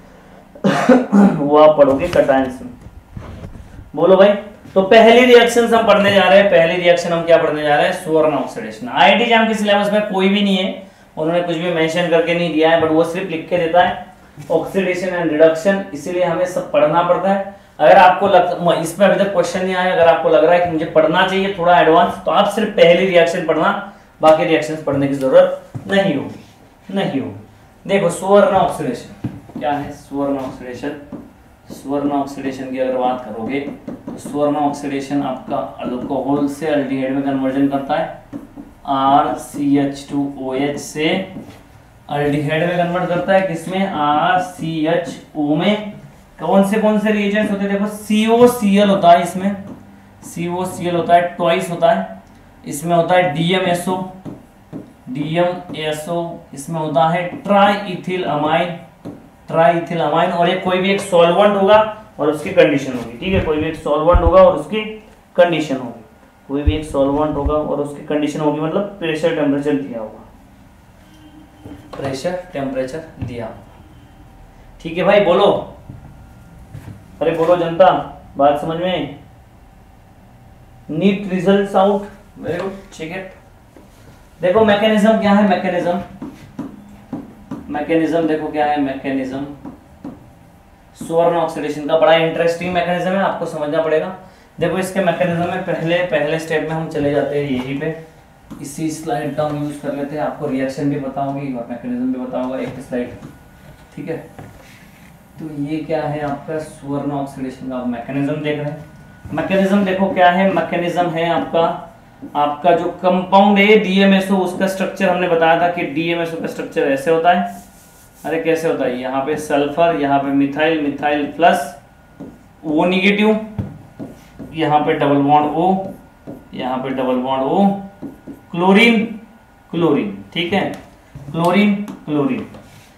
वो आप पढ़ोगे कटायंस में। बोलो भाई, तो पहली रिएक्शन हम पढ़ने जा रहे हैं, पहली रिएक्शन हम क्या पढ़ने जा रहे हैं, स्वर्ण ऑक्सीडेशन। आईआईटी एग्जाम के सिलेबस में कोई भी नहीं है, उन्होंने कुछ भी मेंशन करके नहीं दिया है, बट वो सिर्फ लिख के देता है ऑक्सीडेशन एंड रिडक्शन, इसीलिए हमें सब पढ़ना पड़ता है। अगर आपको लग, इसमें अभी तक क्वेश्चन नहीं आया, अगर आपको लग रहा है कि मुझे पढ़ना चाहिए थोड़ा एडवांस, तो आप सिर्फ पहली रिएक्शन पढ़ना, बाकी रिएक्शंस पढ़ने की जरूरत नहीं होगी नहीं होगी देखो स्वर्ण ऑक्सीडेशन क्या है, स्वर्ण ऑक्सीडेशन, स्वर्ण ऑक्सीडेशन की अगर बात करोगे तो स्वर्ण ऑक्सीडेशन आपका अल्कोहल से अल्डिहाइड में कन्वर्जन करता है, R C H two O H से अल्डिहाइड में कन्वर्ट करता है, किसमें, आर सी एच ओ में। कौन से कौन से रिएजेंट्स होते हैं, देखो सी ओ सी एल होता है, इसमें सी ओ सी एल होता है, ट्वाइस होता है, इसमें होता है D M S O, D M S O, इसमें होता है triethylamine, triethylamine, और एक कोई भी एक सॉल्वेंट होगा और उसकी कंडीशन होगी। ठीक है, कोई भी एक सॉल्वेंट होगा और उसकी कंडीशन होगी, कोई भी एक सॉल्वेंट होगा और उसकी कंडीशन होगी, मतलब प्रेशर टेम्परेचर दिया होगा, प्रेशर टेम्परेचर दिया। ठीक है भाई, बोलो, अरे बोलो जनता, बात समझ में, NEET results out, very good, check it. देखो मैकेनिज्म क्या है, मैकेनिज्म मैकेनिज्म देखो क्या है, मैकेनिज्म स्वर्ण ऑक्सीडेशन का बड़ा इंटरेस्टिंग मैकेनिज्म है, आपको समझना पड़ेगा। देखो इसके मैकेनिज्म में पहले पहले स्टेप में हम चले जाते हैं यहीं पे, इसी स्लाइड का हम यूज कर लेते हैं, आपको रिएक्शन भी पता होगी और मैकेनिज्म भी पता होगा, एक स्लाइड। ठीक है, तो ये क्या है आपका स्वर्ण ऑक्सीडेशन का मैकेनिज्म देख रहे हैं। मैकेनिज्म देखो क्या है, मैकेनिज्म है आपका आपका जो कंपाउंड है डीएमएसओ, उसका स्ट्रक्चर हमने बताया था कि डीएमएसओ का स्ट्रक्चर ऐसे होता है। अरे कैसे होता है, यहाँ पे सल्फर, यहाँ पे methyl, methyl plus O negative, यहाँ पे डबल बॉन्ड ओ, यहाँ पे double bond O, chlorine chlorine. ठीक है, क्लोरीन क्लोरीन,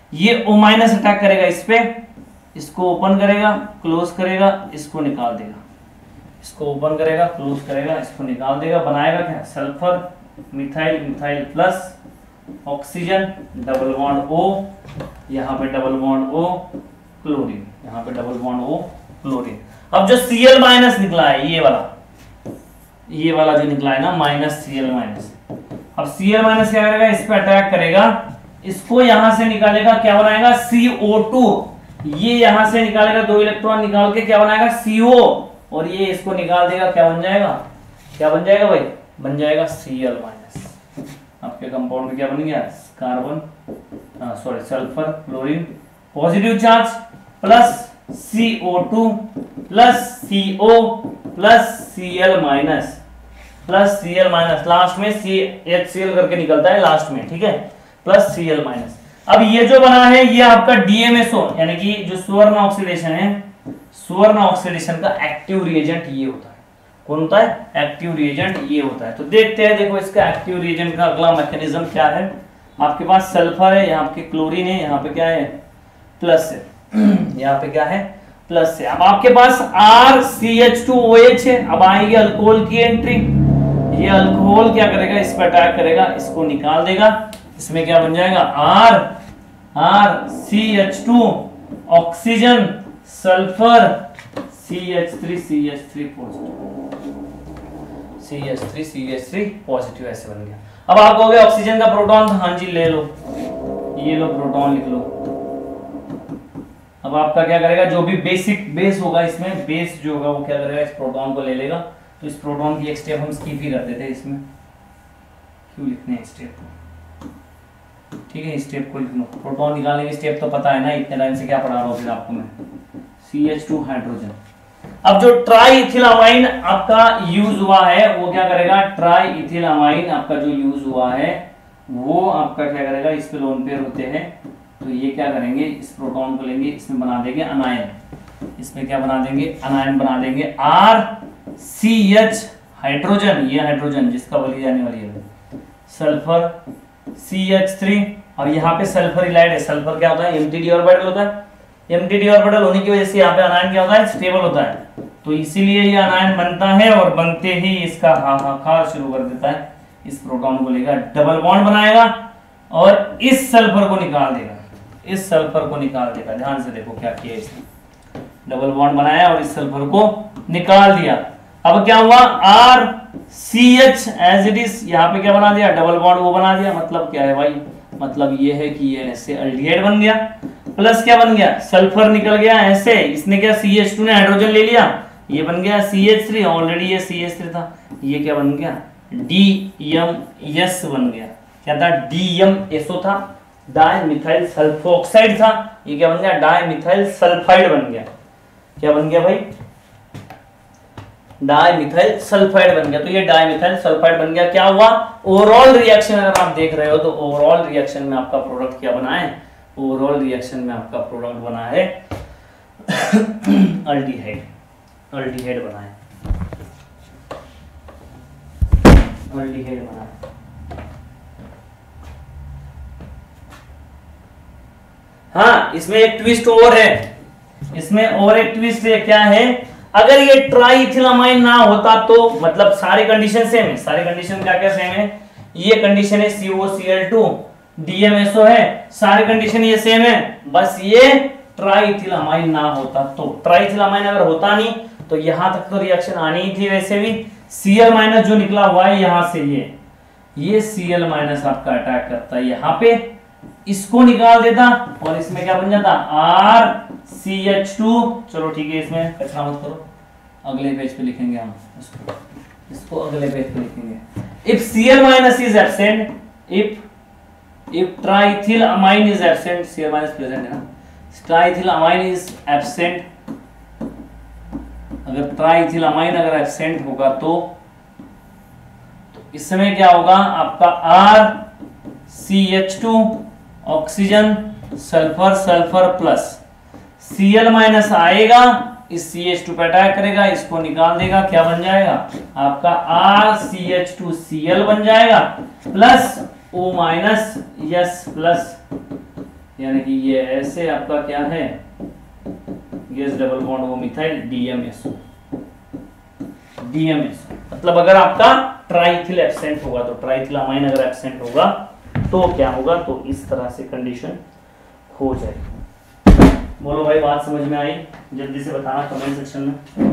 ये O माइनस अटैक करेगा इस पे, इसको ओपन करेगा, क्लोज करेगा, इसको निकाल देगा, इसको ओपन करेगा, क्लोज करेगा, इसको निकाल देगा, बनाएगा क्या, sulphur methyl methyl plus oxygen double bond O, यहाँ पे डबल बॉन्ड O क्लोरीन, यहाँ पे डबल बॉन्ड O क्लोरीन। अब जो Cl माइनस निकला है ये वाला, ये वाला जो निकला है ना माइनस Cl माइनस, अब Cl माइनस क्या करेगा, इस पे अटैक करेगा, इसको यहां से निकालेगा, क्या बनाएगा सी ओ टू, ये यहां से निकालेगा, दो इलेक्ट्रॉन निकाल के क्या बनाएगा सी ओ, और ये इसको निकाल देगा, क्या बन जाएगा, क्या बन जाएगा भाई, बन जाएगा Cl माइनस। आपके कंपाउंड में क्या बन गया, carbon sorry sulphur chlorine positive charge plus C O two plus C O plus Cl minus plus Cl minus, last में सी एच सी एल करके निकलता है लास्ट में, ठीक है, प्लस Cl माइनस। अब ये जो बना है ये आपका डी एम एस ओ, यानी कि जो स्वर्ण ऑक्सीडेशन है, स्वर्ण ऑक्सीडेशन का एक्टिव रिएजेंट ये होता है, कौन होता है, एक्टिव रिएजेंट ये होता है। तो देखते हैं, देखो इसका एक्टिव रिएजेंट का अगला मैकेनिज्म क्या है। आपके पास सल्फर है, यहाँ पे क्लोरीन है, यहाँ पे क्या है प्लस है, यहाँ पे क्या है प्लस है। अब आपके पास R C H two O H है, अब आएगी अल्कोहल की एंट्री, ये अल्कोहल क्या करेगा, इस पर अटैक करेगा, इसको निकाल देगा, इसमें क्या बन जाएगा R R C H two oxygen sulphur C H three C H three positive, C H three C H three positive, ऐसे बन गया। अब आप कहोगे ऑक्सीजन का प्रोटॉन, हाँ जी ले लो, ये लो प्रोटॉन लिख लो। अब आपका क्या करेगा, जो भी बेसिक बेस होगा इसमें, बेस जो होगा वो क्या करेगा, इस प्रोटॉन को ले लेगा। तो इस प्रोटॉन की एक स्टेप हम स्किप ही करते थे, इसमें क्यों लिखने हैं स्टेप, ठीक है स्टेप को लिख लो। प्रोटॉन निकालने की स्टेप तो पता है ना, इतने टाइम से क्या पढ़ा रहा हूँ फिर आपको मैं, सी एच टू हाइड्रोजन। अब जो ट्राई इथिलामाइन आपका यूज हुआ है वो क्या करेगा, ट्राई इथिलामाइन आपका जो यूज हुआ है वो आपका क्या करेगा, इस पे लोन पेयर होते हैं, तो ये क्या करेंगे, इस प्रोटॉन को लेंगे, इसमें बना देंगे अनायन, इसमें क्या बना देंगे अनायन बना देंगे, आर सी एच हाइड्रोजन, ये हाइड्रोजन जिसका बली जाने वाली है, सल्फर सी एच थ्री, और यहाँ पे सल्फर इलाइड है। सल्फर क्या होता है, एमटीडी ऑर्बिटल होता है, एमटीडी ऑर्बिटल होने की वजह से यहाँ पे अनायन क्या होता है, स्टेबल होता है, तो इसीलिए ये अनायन बनता है, और बनते ही इसका हाहाकार शुरू कर देता है, इस प्रोटॉन को लेगा, डबल बॉन्ड बनाएगा और इस सल्फर को निकाल देगा, इस सल्फर को निकाल देगा। ध्यान से देखो क्या किया इसने, डबल बॉन्ड बनाया और इस सल्फर को निकाल दिया। अब क्या हुआ, R C H as it is, यहाँ पे क्या बना दिया, डबल बॉन्ड वो बना दिया। मतलब क्या है भाई, मतलब ये है कि ये ऐसे अल्डिहाइड बन गया, प्लस क्या बन गया, सल्फर निकल गया ऐसे, इसने क्या सी एच टू ने हाइड्रोजन ले लिया, ये बन गया सी एच थ्री, ऑलरेडी ये सी एच थ्री था, ये क्या बन गया डी एम एस बन गया। क्या था, डी एम एस ओ था, डाई मिथाइल सल्फोक्साइड था, ये क्या बन गया, डाई मिथाइल सल्फाइड बन गया। क्या बन गया भाई, डाइमिथाइल सल्फाइड बन गया। तो ये डाइमिथाइल सल्फाइड बन गया। क्या हुआ, ओवरऑल रिएक्शन अगर आप देख रहे हो तो ओवरऑल रिएक्शन में आपका प्रोडक्ट क्या बना है, ओवरऑल रिएक्शन में आपका प्रोडक्ट बना है अल्डिहाइड, अल्डिहाइड बना है, अल्डिहाइड बना है। हाँ, इसमें एक ट्विस्ट और है, इसमें और एक ट्विस्ट है। क्या है, अगर ये ट्राइथिलामाइन ना होता तो मतलब सारी कंडीशन सेम है, सारी कंडीशन क्या क्या सेम है, ये कंडीशन है C O C L two D M S O है, सारी कंडीशन ये सेम है, बस ये ट्राइथिलामाइन ना होता तो। ट्राइथिलामाइन अगर होता नहीं तो यहां तक तो रिएक्शन आनी ही थी। वैसे भी Cl माइनस जो निकला हुआ है यहां से, ये ये Cl माइनस आपका अटैक करता है यहाँ पे, इसको निकाल देता और इसमें क्या बन जाता, आर सी एच टू। चलो ठीक है, इसमें कचरा मत करो, अगले पेज पे लिखेंगे हम इसको, इसको अगले पेज पे लिखेंगे। If Cl minus is absent, if if triethylamine is absent, Cl minus present है ना, ट्राइथिलामाइन इज एब्सेंट, अगर ट्राइथिलामाइन अगर एब्सेंट होगा तो तो इस समय क्या होगा, आपका R C H two oxygen sulphur sulphur plus Cl minus आएगा, इस सी एच टू पे अटैक करेगा, इसको निकाल देगा, क्या बन जाएगा आपका R C H two C L बन जाएगा, plus O minus yes plus यानी कि ये ऐसे आपका क्या है, गैस डबल बॉन्ड वो मिथाइल डीएमएसओ, डीएमएसओ मतलब अगर आपका ट्राइथिल एब्सेंट होगा तो ट्राइथिलामाइन अगर एब्सेंट होगा तो क्या होगा, तो इस तरह से कंडीशन हो जाएगी। बोलो भाई बात समझ में आई? जल्दी से बताना कमेंट सेक्शन में।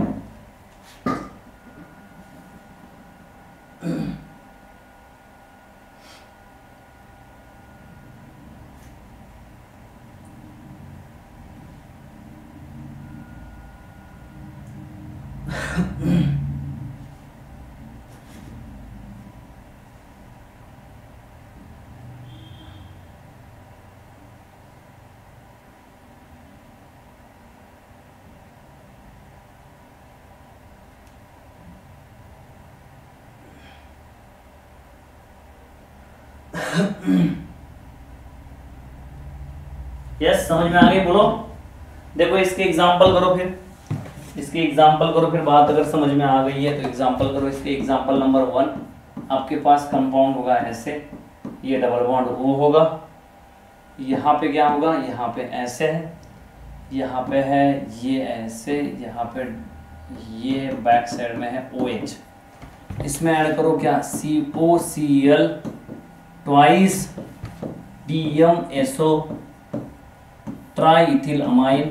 यस समझ में आ गई? बोलो। देखो इसके एग्जांपल करो, फिर इसके एग्जांपल करो, फिर बात अगर समझ में आ गई है तो एग्जांपल करो। इसके एग्जांपल नंबर वन, आपके पास कंपाउंड होगा ऐसे, ये डबल बॉन्ड ओ होगा, यहाँ पे क्या होगा, यहाँ पे ऐसे है, यहाँ पे है ये ऐसे, यहाँ पे ये बैक साइड में है ओ एच। इसमें ऐड करो क्या, C O C L twice D M S O triethylamine.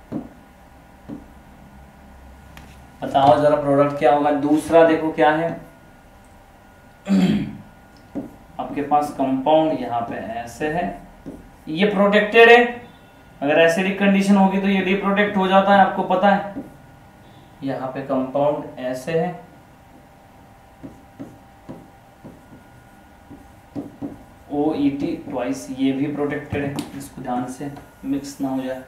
बताओ जरा प्रोडक्ट क्या होगा। दूसरा देखो क्या है, आपके पास कंपाउंड यहाँ पे ऐसे है, ये प्रोटेक्टेड है, अगर एसिडिक कंडीशन होगी तो ये रिप्रोटेक्ट हो जाता है, आपको पता है। यहाँ पे कंपाउंड ऐसे है, ओ ई टी ट्वाइस, ये भी प्रोटेक्टेड है, इसको ध्यान से मिक्स ना हो जाए।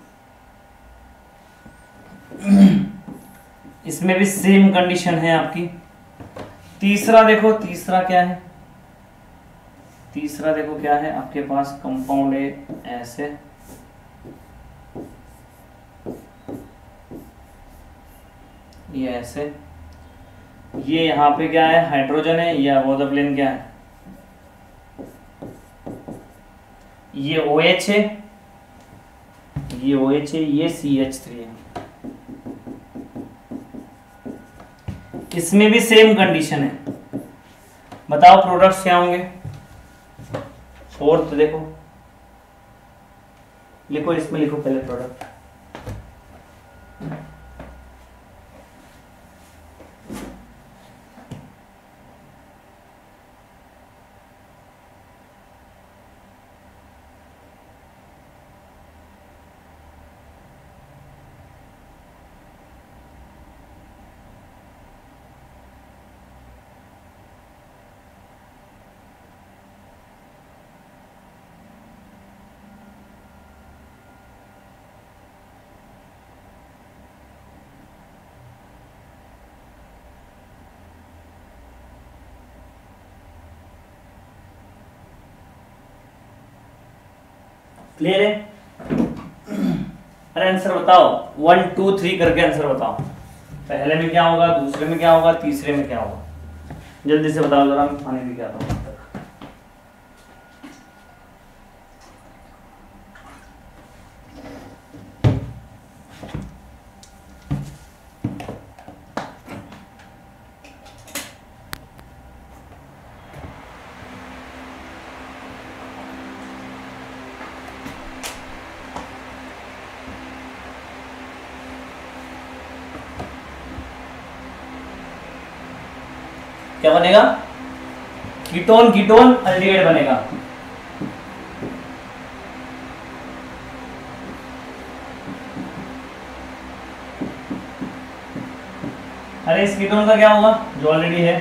इसमें भी सेम कंडीशन है आपकी। तीसरा देखो, तीसरा क्या है, तीसरा देखो क्या है, आपके पास कंपाउंड है ऐसे, ये ऐसे, ये यहाँ पे क्या है, हाइड्रोजन है, ये अबोव द प्लेन क्या है, ये OH है, ये OH है, ये सी एच थ्री है। इसमें भी सेम कंडीशन है। बताओ प्रोडक्ट्स क्या होंगे। फोर्थ देखो, लिखो, इसमें लिखो पहले प्रोडक्ट। क्लियर है? अरे आंसर बताओ, वन टू थ्री करके आंसर बताओ। पहले में क्या होगा, दूसरे में क्या होगा, तीसरे में क्या होगा, जल्दी से बताओ जरा। मैं पानी भी क्या आता हूँ। क्या बनेगा, कीटोन, कीटोन अल्डिहाइड बनेगा। अरे इस कीटोन का क्या होगा जो ऑलरेडी है,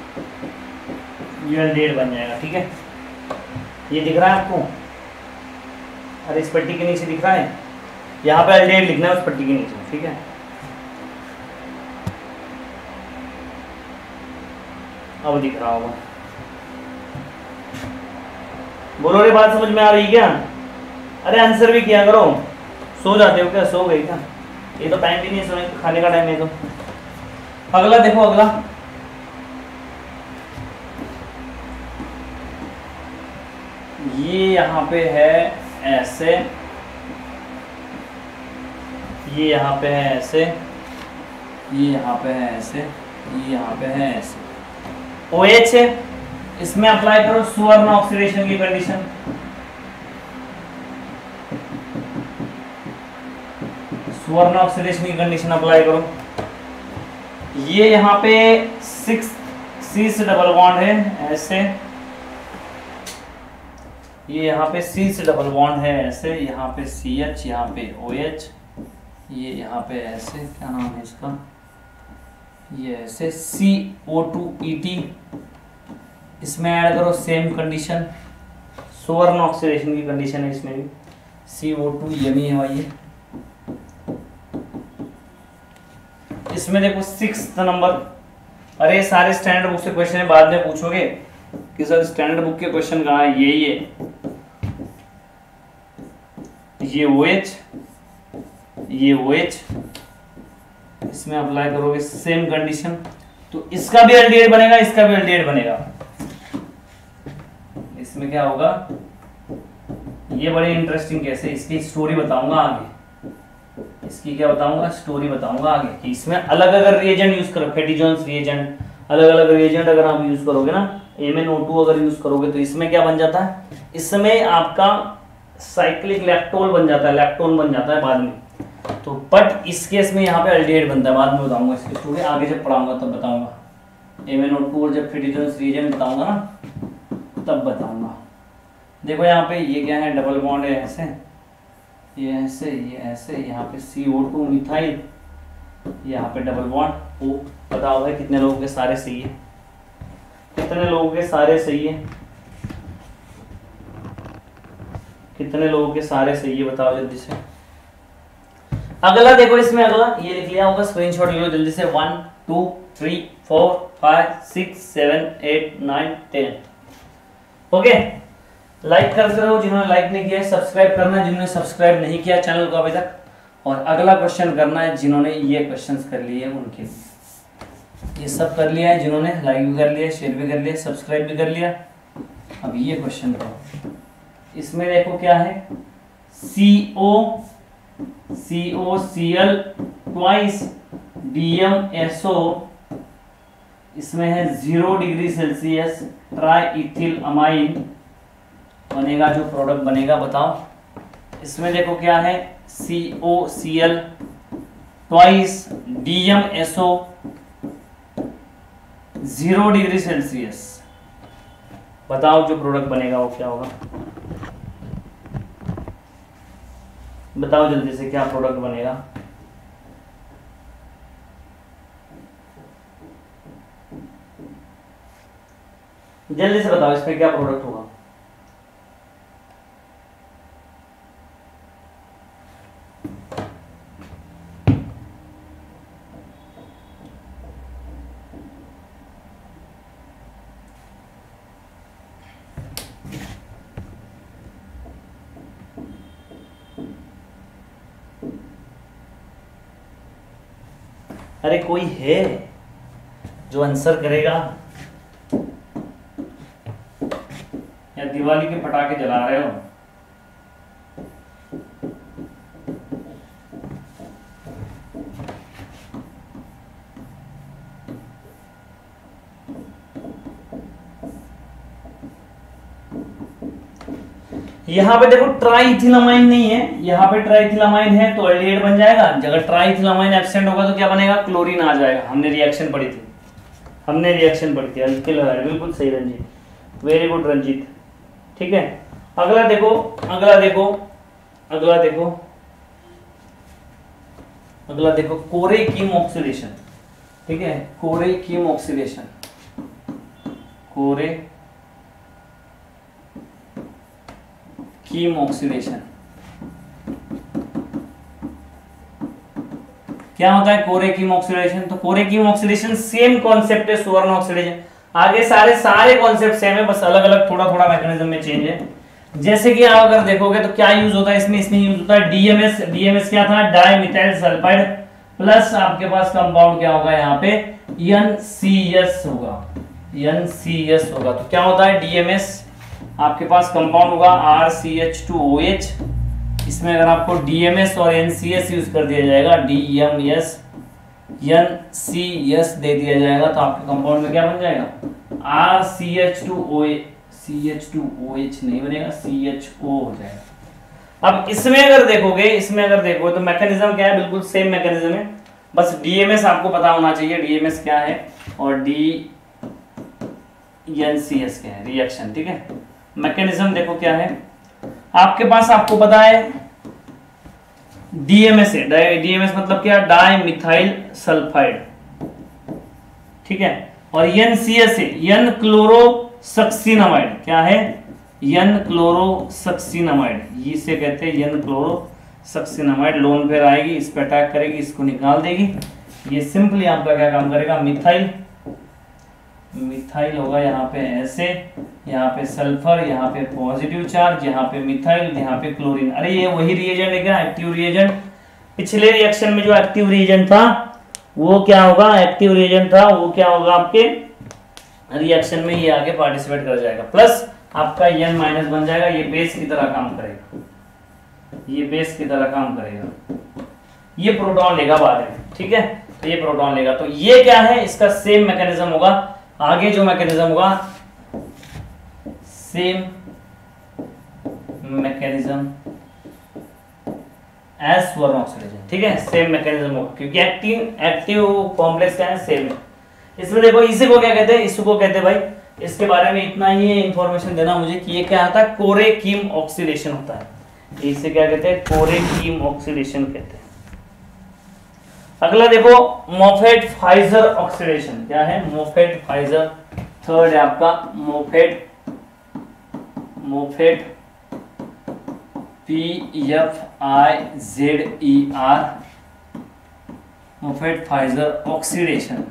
ये अल्डिहाइड बन जाएगा। ठीक है, ये दिख रहा है आपको। अरे इस पट्टी के नीचे दिख रहा है, यहाँ पे एल्डिहाइड लिखना है उस पट्टी के नीचे, ठीक है। अब दिख रहा होगा, बोलो रे बात समझ में आ रही क्या? अरे आंसर भी किया करो, सो जाते हो क्या? सो गए क्या? ये तो टाइम भी नहीं है सोने, खाने का टाइम है। तो अगला देखो, अगला ये यहाँ पे है ऐसे, ये यहाँ पे है ऐसे, ये यहाँ पे है ऐसे, ये यहाँ पे है ऐसे। OH है, इसमें अप्लाई करो सुवर्ण ऑक्सीडेशन की कंडीशन। सुवर्ण ऑक्सीडेशन की कंडीशन अप्लाई करो। ये यहाँ पे सिक्स सी से डबल बॉन्ड है ऐसे, ये यहाँ पे C से डबल बॉन्ड है ऐसे, यहाँ पे सी एच, यहाँ पे OH, ये यहाँ पे ऐसे, क्या नाम है इसका, ये ऐसे C O two E T, इसमें ऐड करो सेम कंडीशन, सुवर्ण ऑक्सीडेशन की कंडीशन है इसमें भी, सी ओ टू यमी है भाई। इसमें देखो सिक्स्थ नंबर, अरे सारे स्टैंडर्ड बुक से क्वेश्चन है, बाद में पूछोगे कि सर स्टैंडर्ड बुक के क्वेश्चन कहाँ है, यही है, ये OH, ये OH, इसमें अप्लाई करोगे सेम कंडीशन, तो इसका भी एल्डिहाइड बनेगा, इसका भी एल्डिहाइड बनेगा। इसमें क्या होगा, ये बड़े इंटरेस्टिंग केस है, इसकी स्टोरी बताऊंगा आगे, इसकी क्या बताऊंगा, स्टोरी बताऊंगा आगे कि इसमें अलग अलग रिएजेंट यूज करो, फैटी जोन्स रिएजेंट, अलग अलग रिएजेंट अगर आप यूज करोगे ना, एम एन ओ टू अगर यूज करोगे तो इसमें क्या बन जाता है, इसमें आपका साइक्लिक लैक्टोल बन जाता है, लैक्टोन बन जाता है बाद में। तो बट इस केस में यहाँ पे एल्डिहाइड बनता है, बाद में बताऊंगा इसकी स्टोरी, आगे जब पढ़ाऊंगा तब बताऊंगा, एम एन ओ टू और जब फैटी जोन्स रिएजेंट बताऊंगा ना तब बताऊंगा। देखो यहाँ पे ये क्या है, डबल बॉन्ड है ऐसे, ये ऐसे, ये ऐसे, यहाँ पे सी ओ टू मिथाइल, यहाँ पे डबल बॉन्ड ओ। बताओ भाई कितने लोगों के सारे सही है, कितने लोगों के सारे सही है, कितने लोगों के सारे सही है, बताओ जल्दी से। अगला देखो, इसमें अगला ये लिख लिया होगा, स्क्रीनशॉट ले लो जल्दी से, one two three four five six seven eight nine ten. Okay, like करते रहो जिन्होंने लाइक नहीं किया है, सब्सक्राइब करना है जिन्होंने सब्सक्राइब नहीं किया चैनल को अभी तक, और अगला क्वेश्चन करना है जिन्होंने ये क्वेश्चंस कर लिए उनके लिए। ये सब कर लिया है जिन्होंने, लाइक भी कर लिया, शेयर भी कर लिया, सब्सक्राइब भी कर लिया। अब ये क्वेश्चन करो, इसमें देखो क्या है, C O C O C L twice D M S O, इसमें है zero degree Celsius triethylamine बनेगा, जो प्रोडक्ट बनेगा बताओ। इसमें देखो क्या है, C O C L twice D M S O, zero degree Celsius, बताओ जो प्रोडक्ट बनेगा वो क्या होगा, बताओ जल्दी से क्या प्रोडक्ट बनेगा। जल्दी से बताओ इसमें क्या प्रोडक्ट होगा। अरे कोई है जो आंसर करेगा, या दिवाली के पटाखे जला रहे हो? यहाँ पे देखो ट्राइथिलामाइन नहीं है, यहाँ पे ट्राइथिलामाइन है तो एल्डिहाइड बन जाएगा। अगर ट्राइथिलामाइन एब्सेंट होगा तो क्या बनेगा, क्लोरीन आ जाएगा। हमने रिएक्शन पढ़ी थी, हमने रिएक्शन पढ़ी थी, अल्किल है, बिल्कुल सही रंजीत, वेरी गुड रंजीत, ठीक है। अगला देखो, अगला देखो, अगला देखो, अगला देखो, कोरे कीम ऑक्सीडेशन, ठीक है, कोरे कीम ऑक्सीडेशन, कोरे कीम ऑक्सीडेशन, क्या होता है कोरेकिम ऑक्सीडेशन। तो कोरेकिम ऑक्सीडेशन सेम कॉन्सेप्ट है सुवर्ण ऑक्सीडेशन, आगे सारे सारे कॉन्सेप्ट सेम है, बस अलग अलग थोड़ा थोड़ा मैकेनिज्म में चेंज है। जैसे कि आप अगर देखोगे तो क्या यूज होता है इसमें, इसमें यूज होता है डीएमएस। डीएमएस क्या था, डाई मिथाइल सल्फाइड, प्लस आपके पास कंपाउंड क्या होगा यहाँ पे एनसीएस होगा, एनसीएस होगा। तो क्या होता है डीएमएस, आपके पास कंपाउंड होगा R C H two O H, इसमें अगर आपको डीएमएस और एनसीएस यूज कर दिया जाएगा, डीएमएस एनसीएस दे दिया जाएगा, तो आपके कंपाउंड में क्या बन जाएगा R C H two O H, C H two O H नहीं बनेगा, सी एच ओ हो जाएगा। अब इसमें अगर देखोगे, इसमें अगर देखोगे तो मैकेनिज्म क्या है, बिल्कुल सेम मैकेनिज्म है, बस डीएमएस आपको पता होना चाहिए डीएमएस क्या है और डी एनसीएस क्या है, रिएक्शन, ठीक है। मैकेनिज्म देखो क्या है आपके पास, आपको पता है डीएमएस है, डीएमएस मतलब क्या, डाई मिथाइल सल्फाइड, ठीक है, और एनसीएस है एन क्लोरो सक्सिनामाइड, क्या है एन क्लोरो सक्सिनामाइड, इसे कहते हैं N chloro succinimide. Lone pair आएगी, इस पे अटैक करेगी, इसको निकाल देगी, ये सिंपली आपका क्या काम करेगा, मिथाइल, मिथाइल होगा यहाँ पे ऐसे, यहाँ पे सल्फर, यहाँ पे पॉजिटिव चार्ज, यहाँ पे मिथाइल, यहाँ पे क्लोरीन। अरे ये वही रिएजेंट है क्या, एक्टिव रिएजेंट। पिछले रिएक्शन में जो एक्टिव रिएजेंट था वो क्या होगा, एक्टिव रिएजेंट था वो क्या होगा आपके रिएक्शन में ये आगे पार्टिसिपेट कर जाएगा, प्लस आपका एन माइनस बन जाएगा, ये बेस की तरह काम करेगा, ये बेस की तरह काम करेगा, ये प्रोटॉन लेगा बाद में, ठीक है, तो ये प्रोटॉन लेगा। तो ये क्या है, इसका सेम मैकेनिज्म होगा, आगे जो मैकेनिज्म होगा same mechanism as Swern oxidation, ठीक है, सेम मैकेनिज्म होगा, क्योंकि एक्टिव एक्टिव कॉम्प्लेक्स क्या है, सेम है। इसमें देखो इसी को क्या कहते हैं, इसको कहते हैं भाई, इसके बारे में इतना ही इंफॉर्मेशन देना मुझे कि ये क्या होता है, कोरेकिम ऑक्सीडेशन होता है, इसे क्या कहते हैं, कोरेकिम ऑक्सीडेशन कहते हैं। अगला देखो मोफेट फाइजर ऑक्सीडेशन, क्या है मोफेट फाइजर, थर्ड है आपका Moffatt, Moffatt P F I Z E R, Moffatt Pfizer oxidation.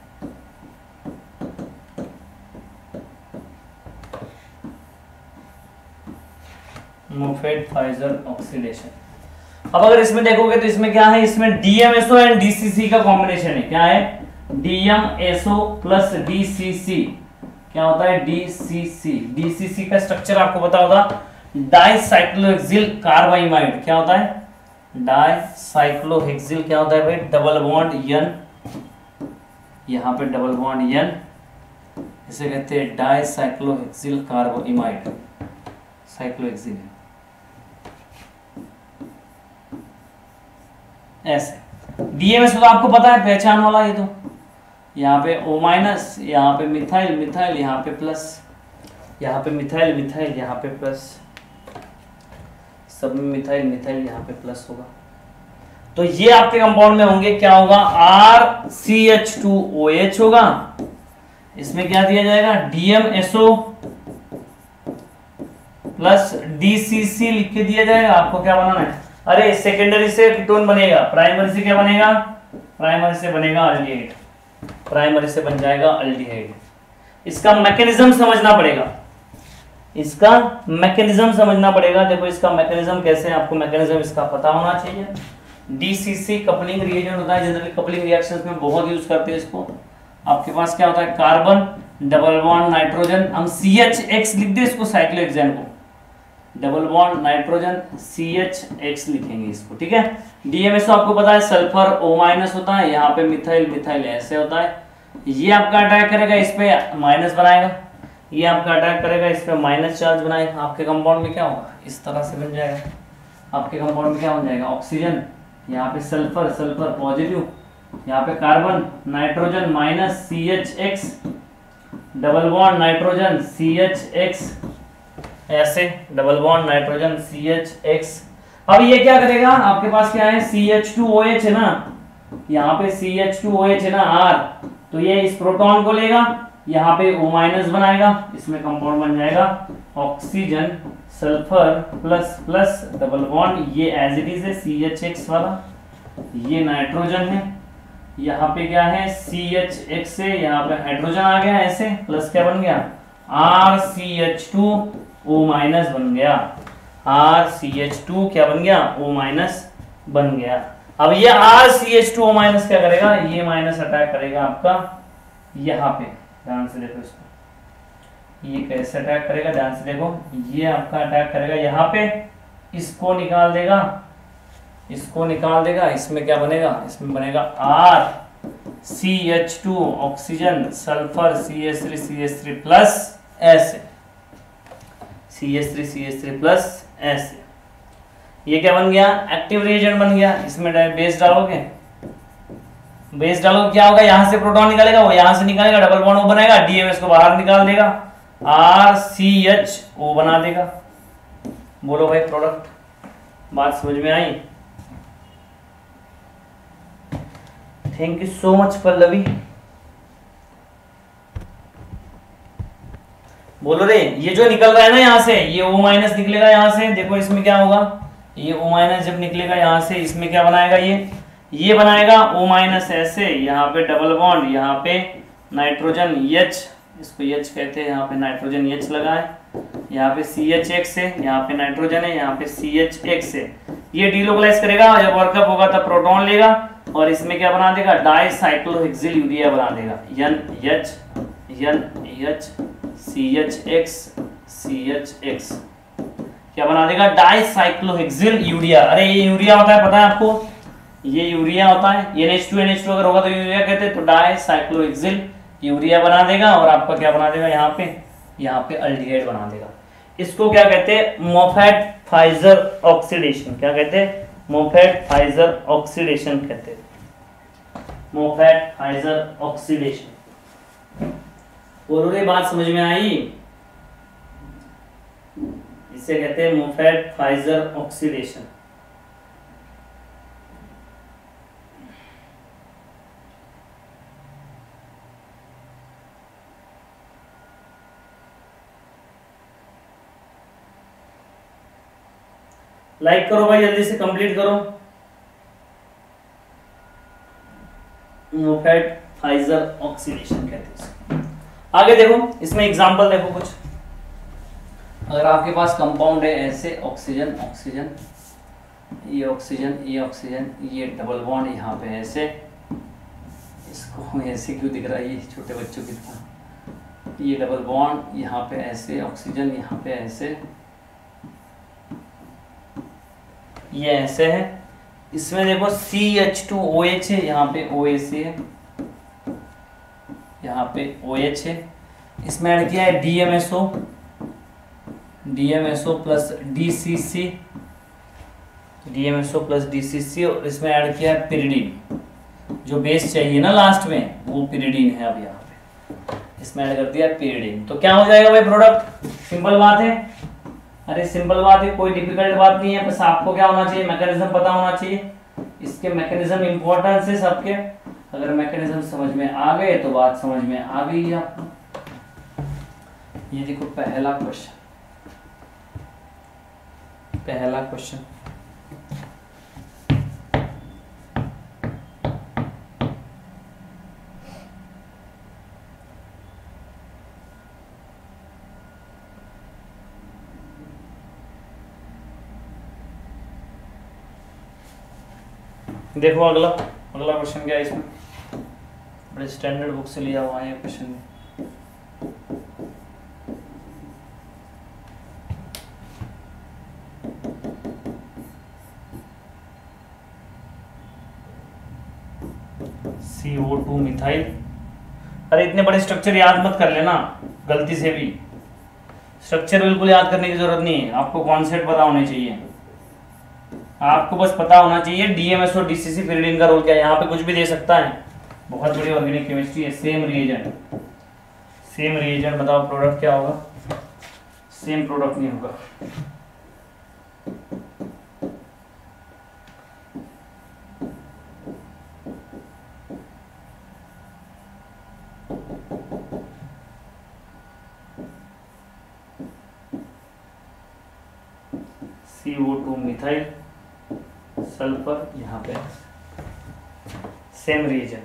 Moffatt Pfizer oxidation. अब अगर इसमें देखोगे तो इसमें क्या है, इसमें डीएमएसओ एंड डीसीसी का कॉम्बिनेशन है, क्या है डीएमएसओ प्लस डीसीसी, क्या होता है डीसीसी। डीसीसी का स्ट्रक्चर आपको पता होगा, डाइसाइक्लोहेक्सिल कार्बाइमाइड, क्या होता है डाइसाइक्लोहेक्सिल, क्या होता है भाई डबल बॉन्ड एन, यहाँ पे डबल बॉन्ड एन, इसे कहते हैं डाइसाइक्लोहेक्सिल कार्बाइमाइड, साइक्लोहेक्सिल ऐसे। डीएमएस तो आपको पता है पहचान वाला, ये तो यहाँ पे O माइनस, यहाँ पे मिथाइल मिथाइल, यहाँ पे प्लस, यहाँ पे मिथाइल मिथाइल, यहाँ पे प्लस, सब में मिथाइल मिथाइल, यहाँ पे प्लस होगा। तो ये आपके कंपाउंड में होंगे, क्या होगा R C H two O H होगा, इसमें क्या दिया जाएगा डीएमएसओ प्लस डीसीसी लिख के दिया जाएगा। आपको क्या बनाना है, अरे सेकेंडरी से कीटोन बनेगा, प्राइमरी से क्या बनेगा, प्राइमरी से बनेगा अल्डिहाइड, प्राइमरी से बन जाएगा अल्डिहाइड। इसका मैकेनिज्म समझना पड़ेगा, इसका मैकेनिज्म समझना पड़ेगा। देखो इसका मैकेनिज्म कैसे है, आपको मैकेनिज्म इसका पता होना चाहिए। डीसीसी कपलिंग रिएजेंट होता है, जनरली कपलिंग रिएक्शंस में बहुत यूज करते हैं इसको। आपके पास क्या होता है कार्बन डबल बॉन्ड नाइट्रोजन, हम सी एच एक्स लिख दे इसको, साइक्लोहेक्सेन को double bond nitrogen C H X लिखेंगे इसको, ठीक है। डीएमएसओ आपको पता है सल्फर O माइनस होता है, यहाँ पे मिथाइल मिथाइल ऐसे होता है, ये आपका अटैक करेगा इस पे माइनस बनाएगा, ये आपका अटैक करेगा इस पे माइनस चार्ज बनाएगा। आपके कंपाउंड में क्या होगा, इस तरह से बन जाएगा, आपके कंपाउंड में क्या बन जाएगा ऑक्सीजन, यहाँ पे सल्फर सल्फर पॉजिटिव, यहाँ पे carbon nitrogen minus C H X, double bond nitrogen C H X, ऐसे double bond nitrogen C H X. अब ये क्या करेगा, आपके पास क्या है C H two O H है ना, यहाँ पे C H two O H है ना R, तो ये इस प्रोटॉन को लेगा, यहाँ पे O माइनस बनाएगा, इसमें कंपाउंड बन जाएगा oxygen sulphur plus plus double bond, ये एज इट इज है सी एच एक्स वाला, ये नाइट्रोजन है, यहाँ पे क्या है सी एच एक्स से यहाँ पे हाइड्रोजन आ गया ऐसे, प्लस क्या बन गया R C H two O minus बन गया, आर सी एच टू क्या बन गया ओ माइनस बन गया। अब ये R C H two O minus क्या करेगा, ये माइनस अटैक करेगा आपका यहाँ पे, ध्यान से देखो इसको, ये कैसे अटैक करेगा, ध्यान से देखो, ये आपका अटैक करेगा यहाँ पे, इसको निकाल देगा, इसको निकाल देगा, इसमें क्या बनेगा, इसमें बनेगा R C H two oxygen sulphur C H three C H three plus ऐसे, C H three C H three plus ऐसे, ये क्या बन गया एक्टिव रिएजेंट बन गया। इसमें बेस डालोगे, बेस डालोगे क्या होगा, यहां से प्रोटॉन निकालेगा, वो यहां से निकालेगा, डबल बॉन्ड ओ बनाएगा, डीएमएस को बाहर निकाल देगा, आर सी एच ओ बना देगा। बोलो भाई प्रोडक्ट, बात समझ में आई? Thank you so much Pallavi. बोलो रे, ये जो निकल रहा है ना यहाँ से, ये O माइनस निकलेगा यहाँ से, देखो इसमें क्या होगा, ये O माइनस जब निकलेगा यहाँ से, इसमें क्या बनाएगा, ये ये बनाएगा O माइनस ऐसे, यहाँ पे डबल बॉन्ड, यहाँ पे नाइट्रोजन H, इसको H कहते हैं, यहाँ पे नाइट्रोजन H लगा है, यहाँ पे सी एच एक्स है, यहाँ पे नाइट्रोजन है, यहाँ पे सी एच एक्स है, ये डीलोकलाइज करेगा, जब वर्कअप होगा तब प्रोटॉन लेगा और इसमें क्या बना देगा डाइसाइक्लोहेक्सिल यूरिया बना देगा, N H N H C H X C H X, क्या बना देगा डाइसाइक्लोहेक्सिल यूरिया। अरे ये यूरिया होता है, पता है आपको, ये यूरिया होता है, N H two N H two अगर होगा तो यूरिया कहते हैं, तो डाइसाइक्लोहेक्सिल यूरिया बना देगा और आपका क्या बना देगा, यहाँ पे यहाँ पे अल्डिहाइड बना देगा। इसको क्या कहते हैं, मोफेट फाइजर ऑक्सीडेशन, क्या कहते हैं, मोफेट फाइजर ऑक्सीडेशन कहते हैं, मोफेट फाइजर ऑक्सीडेशन। बोलो रे बात समझ में आई? इसे कहते हैं मोफेट फाइजर ऑक्सीडेशन। लाइक करो भाई, जल्दी से कंप्लीट करो। मोफेट फाइजर ऑक्सीडेशन कहते हैं इसको। आगे देखो, इसमें एग्जांपल देखो कुछ। अगर आपके पास कंपाउंड है ऐसे, ऑक्सीजन ऑक्सीजन, ये ऑक्सीजन ये ऑक्सीजन, ये डबल बॉन्ड यहाँ पे ऐसे, इसको ऐसे क्यों दिख रहा है, ये छोटे बच्चों की तरह, ये डबल बॉन्ड यहाँ पे ऐसे, ऑक्सीजन यहाँ पे ऐसे, ये ऐसे है। इसमें देखो C H two O H है, यहाँ पे ओ एच है, यहाँ पे ओ एच है। इसमें ऐड किया है D M S O, D M S O plus D C C, D M S O plus D C C, और इसमें ऐड किया है पिरिडीन, जो बेस चाहिए ना लास्ट में वो पिरिडीन है। अब यहाँ पे इसमें ऐड कर दिया पिरिडीन, तो क्या हो जाएगा भाई प्रोडक्ट? सिंपल बात है, अरे सिंपल बात है, कोई डिफिकल्ट बात नहीं है, बस आपको क्या होना चाहिए, मैकेनिज्म पता होना चाहिए। इसके मैकेनिज्म इंपॉर्टेंस है सबके, अगर मैकेनिज्म समझ में आ गए तो बात समझ में आ गई है आपको। ये देखो पहला क्वेश्चन, पहला क्वेश्चन, देखो अगला, अगला क्वेश्चन क्या है इसमें, बड़े स्टैंडर्ड बुक से लिया हुआ है question. C O two methyl. अरे इतने बड़े स्ट्रक्चर याद मत कर लेना गलती से भी, स्ट्रक्चर बिल्कुल याद करने की जरूरत नहीं है, आपको कॉन्सेप्ट पता होने चाहिए। आपको बस पता होना चाहिए डीएमएस और डीसीसी पिरिडीन का रोल क्या है। यहाँ पे कुछ भी दे सकता है, बहुत बड़ी ऑर्गेनिक केमिस्ट्री है। सेम रिएजेंट, सेम रिएजेंट, बताओ प्रोडक्ट क्या होगा? सेम प्रोडक्ट नहीं होगा। C O two methyl sulphur यहाँ पे सेम रिएजेंट।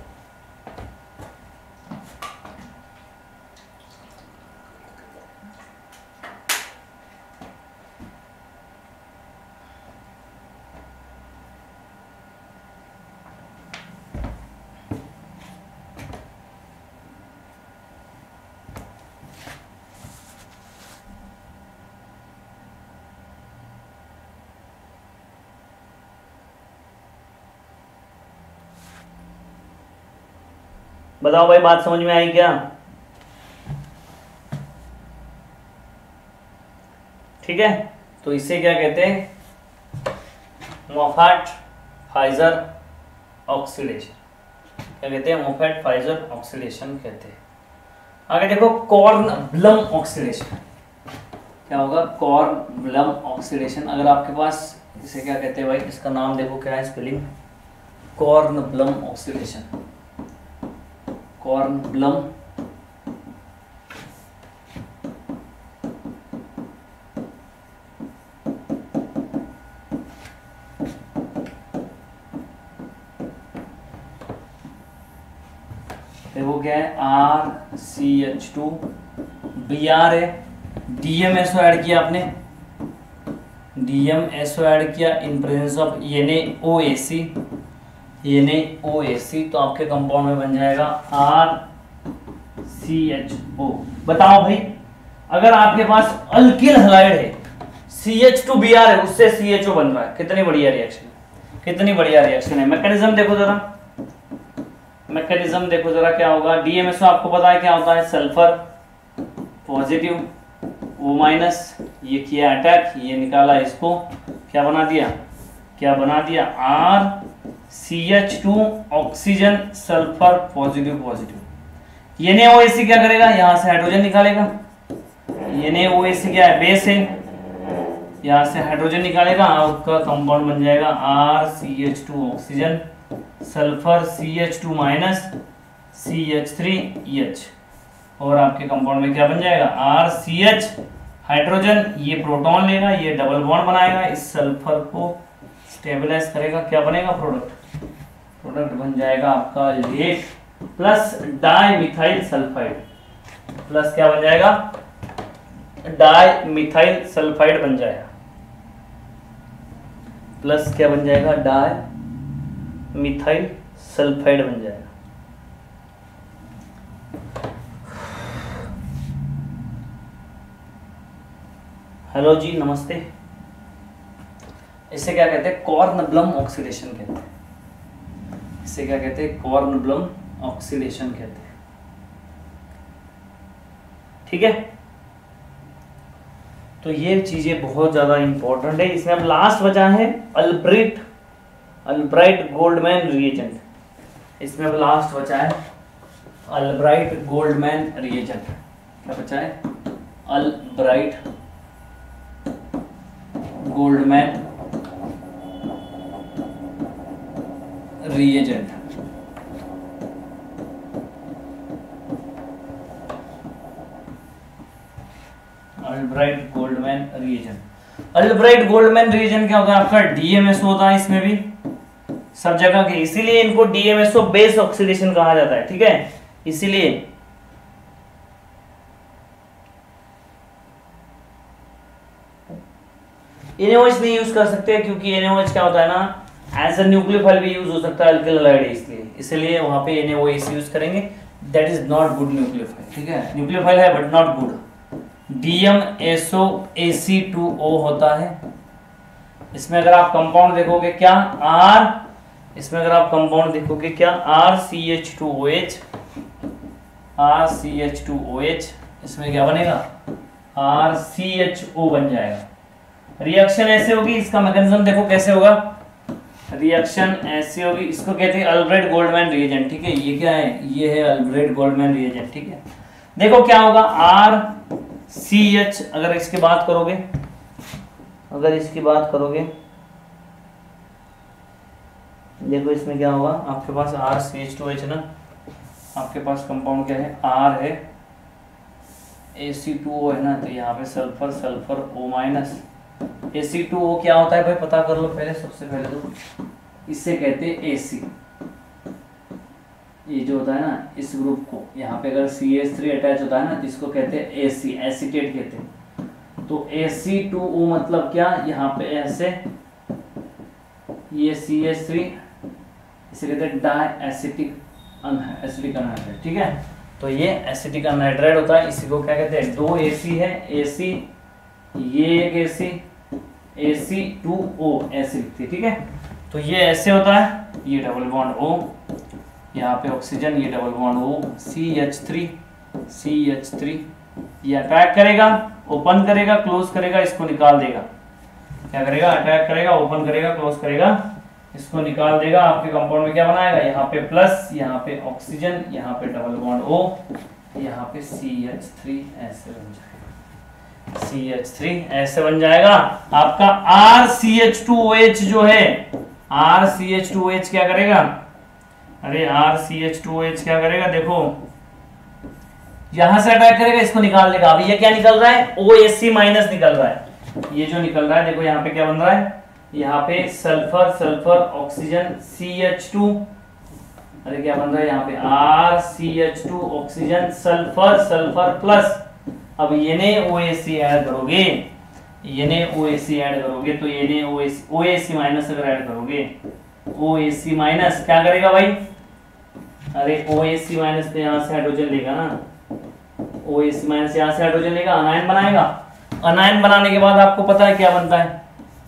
बताओ भाई, बात समझ में आई क्या? ठीक है, तो इसे क्या कहते हैं? Moffatt Pfizer oxidation. क्या कहते हैं? मोफेट फाइजर ऑक्सीडेशन कहते हैं। आगे देखो, कॉर्न ब्लम ऑक्सीडेशन। क्या होगा? Kornblum oxidation. अगर आपके पास इसे क्या कहते हैं भाई, इसका नाम देखो क्या है spelling, Kornblum oxidation. Kornblum वो क्या है? R C H two B R है, डीएमएसओ ऐड किया आपने, डीएमएसओ ऐड किया in presence of N A O A C, N A O A C, तो आपके कंपाउंड में बन जाएगा आर सी एच ओ। बताओ भाई, अगर आपके पास अल्किल हलाइड है, C H two B R है, उससे सी एच ओ बन रहा है, कितनी बढ़िया रिएक्शन है, कितनी बढ़िया रिएक्शन है। मैकेनिज्म देखो जरा, मैकेनिज्म देखो जरा क्या होगा। डीएमएसओ आपको पता है क्या होता है? सल्फर पॉजिटिव, ओ माइनस, ये किया अटैक, ये निकाला इसको, क्या बना दिया? क्या बना दिया? R C H two oxygen sulphur positive positive. N A O A C क्या करेगा? यहां से हाइड्रोजन निकालेगा। N A O A C क्या है? बेस है, यहां से हाइड्रोजन निकालेगा, आपका कंपाउंड बन जाएगा R C H two oxygen sulphur C H two minus C H three E H, और आपके कंपाउंड में क्या बन जाएगा? आर सी एच हाइड्रोजन, ये प्रोटॉन लेगा, ये डबल बॉन्ड बनाएगा, इस सल्फर को स्टेबलाइज करेगा, क्या बनेगा? प्रोडक्ट। प्रोडक्ट बन जाएगा आपका लेट plus dimethyl sulphide, plus क्या बन जाएगा? डाई मिथाइल सल्फाइड बन जाएगा, प्लस क्या बन जाएगा? डाई मिथाइल सल्फाइड बन जाएगा। हेलो जी, नमस्ते। इसे क्या कहते हैं? कॉर्न ब्लम ऑक्सीडेशन कहते हैं। इसे क्या कहते हैं? कॉर्न ब्लम ऑक्सीडेशन कहते हैं। ठीक है, तो ये चीजें बहुत ज्यादा इंपॉर्टेंट है। इसमें अब लास्ट बचा है अल्ब्रेट अल्ब्राइट गोल्डमैन रिएजेंट। इसमें अब लास्ट बचा है अल्ब्राइट गोल्डमैन रिएजेंट। क्या बचा है? Albright Goldman reagent. Albright Goldman reagent. Albright Goldman reagent क्या होता है? आपका डीएमएसओ होता है इसमें भी, सब जगह के, इसीलिए इनको डीएमएसओ बेस ऑक्सीडेशन कहा जाता है। ठीक है, इसीलिए एनएओएच नहीं यूज कर सकते, क्योंकि एनएओएच क्या होता है ना, एज अ न्यूक्लियोफाइल भी यूज हो सकता है अल्किल हैलाइड है, इसलिए इसलिए वहां पे एनएओएच यूज करेंगे। That is not good nucleophile. ठीक है, न्यूक्लियोफाइल है but not good. DMSO A C two O होता है। इसमें अगर आप कंपाउंड देखोगे क्या? आर, इसमें अगर आप कंपाउंड देखोगे क्या? R C H two O H, R C H two O H, इसमें क्या बनेगा? आर सी एच ओ बन जाएगा। रिएक्शन ऐसे होगी, इसका मैकेनिज्म देखो कैसे होगा। रिएक्शन ऐसे होगी, इसको कहते हैं अल्ब्रेट गोल्डमैन रिएजेंट। ठीक है, ये क्या है? ये है अल्ब्रेट गोल्डमैन रिएजेंट। ठीक है, देखो क्या होगा? आर सी एच, अगर इसकी बात करोगे, अगर इसकी बात करोगे, देखो इसमें क्या होगा? आपके पास R C H two H ना, आपके पास कंपाउंड क्या है? आर है, ए सी टू ओ है ना, तो यहाँ पे sulphur sulphur O minus, A C two O क्या होता है भाई? पता कर लो पहले, सबसे पहले तो इसे कहते हैं ए सी। ये जो होता है ना इस ग्रुप को, यहाँ पे अगर सी एच थ्री अटैच होता है ना तो इसको कहते हैं एसी, एसीटेट कहते हैं। तो ए सी टू ओ मतलब क्या, यहाँ पे ऐसे ये सी एच थ्री इसे कहते हैं डाई एसिटिक एसिटिक अनहाइड्राइड, ठीक है। तो ये एसिटिक अनहाइड्राइड होता है, इसी को क्या कहते हैं, दो एसी है, एसी ये एक एसी, ए सी टू ओ ऐसे लिखते हैं, ठीक है। तो ये ऐसे होता है, ये डबल बॉन्ड O, यहाँ पे ऑक्सीजन, ये double bond O, C H three, C H three, ये अटैक करेगा, ओपन करेगा, क्लोज करेगा, इसको निकाल देगा। क्या करेगा, अटैक करेगा, ओपन करेगा, क्लोज करेगा, इसको निकाल देगा। आपके कंपाउंड में क्या बनाएगा, यहाँ पे प्लस, यहाँ पे ऑक्सीजन, यहाँ पे डबल बॉन्ड O, यहाँ पे सी एच थ्री ऐसे बन जाएगा, सी एच थ्री ऐसे बन जाएगा। आपका R C H two O H जो है, R C H two O H क्या करेगा, अरे R C H two O H क्या करेगा, देखो यहां से अटैक करेगा, इसको निकाल देगा। अभी ये क्या निकल रहा है, ओ एच सी माइनस निकल रहा है। ये जो निकल रहा है देखो यहाँ पे क्या बन रहा है, यहाँ पे sulphur sulphur oxygen C H two, अरे क्या बन रहा है यहाँ पे R C H two oxygen sulphur sulphur plus, अब ये ने ओ एच सी ऐड करोगे, ये ने ओ एच सी ऐड करोगे तो ये ने ओ एच सी माइनस अगर ऐड करोगे, ओ एच सी माइनस क्या करेगा भाई, अरे ओ एच सी माइनस तो यहाँ से हाइड्रोजन लेगा ना, ओ एच सी माइनस यहाँ से हाइड्रोजन लेगा, अनायन बनाएगा। अनायन बनाने के बाद आपको पता है क्या बनता है,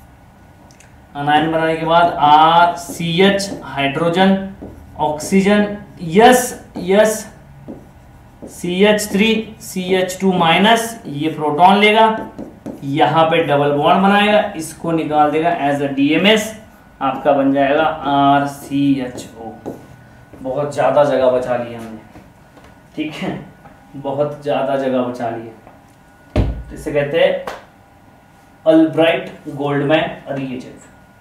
अनायन बनाने के बाद R C H hydrogen oxygen yes yes C H three C H two minus, ये प्रोटॉन लेगा, यहाँ पे डबल बॉन्ड बनाएगा, इसको निकाल देगा as a D M S, आपका बन जाएगा आर सी एच ओ। बहुत ज़्यादा जगह बचा ली हमने, ठीक है, बहुत ज़्यादा जगह बचा ली है। तो इसे कहते हैं अल्ब्राइट गोल्डमैन रिएजेंट।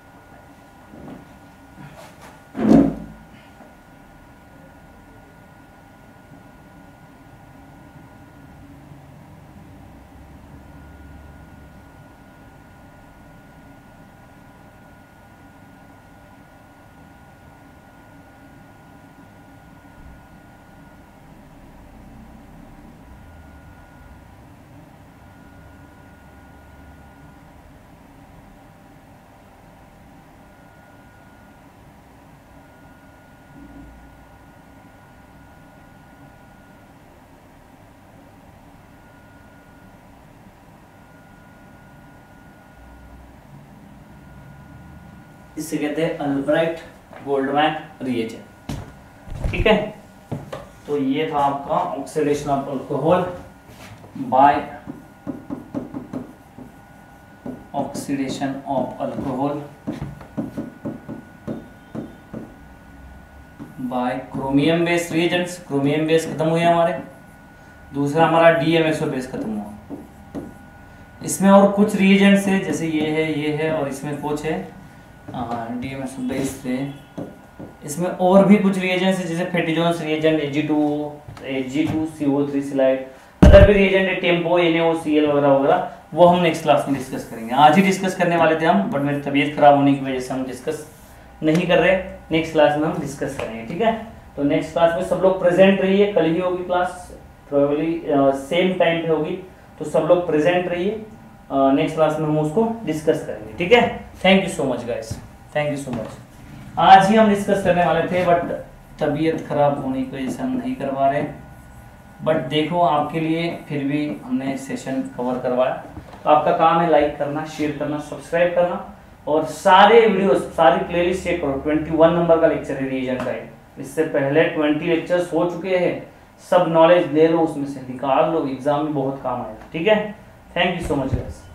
इसे कहते हैं अल्ब्राइट गोल्डमैन रिएजेंट, ठीक है। तो ये था आपका oxidation of alcohol by oxidation of alcohol by chromium based reagents. Chromium base खत्म हुए हमारे, दूसरा हमारा D M S O base खत्म हुआ। इसमें और कुछ रिएजेंट्स है, जैसे ये है ये है और इसमें कुछ है D M S O base थे। इसमें और भी कुछ रिएजेंट्स है, जैसे Fetizon's reagent, A G two A G two C O three celite, other भी रिएजेंट है, TEMPO N A O C L वगैरह वगैरह, वो हम नेक्स्ट क्लास में डिस्कस करेंगे। आज ही डिस्कस करने वाले थे हम, बट मेरी तबीयत खराब होने की वजह से हम डिस्कस नहीं कर रहे। नेक्स्ट क्लास में हम डिस्कस करेंगे, ठीक है। तो नेक्स्ट क्लास में सब लोग प्रेजेंट रहिए, कल ही होगी क्लास, प्रोबेबली सेम टाइम पे होगी, तो सब लोग प्रेजेंट रहिए। नेक्स्ट क्लास में हम उसको डिस्कस करेंगे, ठीक है। Thank you so much guys, thank you so much. आज ही हम डिस्कस करने वाले थे, बट तबीयत खराब होने की वजह से हम नहीं करवा रहे। बट देखो आपके लिए फिर भी हमने सेशन कवर करवाया। तो आपका काम है लाइक करना, शेयर करना, सब्सक्राइब करना और सारे वीडियोस, सारी प्लेलिस्ट चेक करो। इक्कीस नंबर का लेक्चर है रिवीजन का, इससे पहले बीस लेक्चर्स हो चुके हैं। सब नॉलेज ले लो, उसमें से निकाल लो, एग्जाम में बहुत काम आएगा, ठीक है। Thank you so much guys.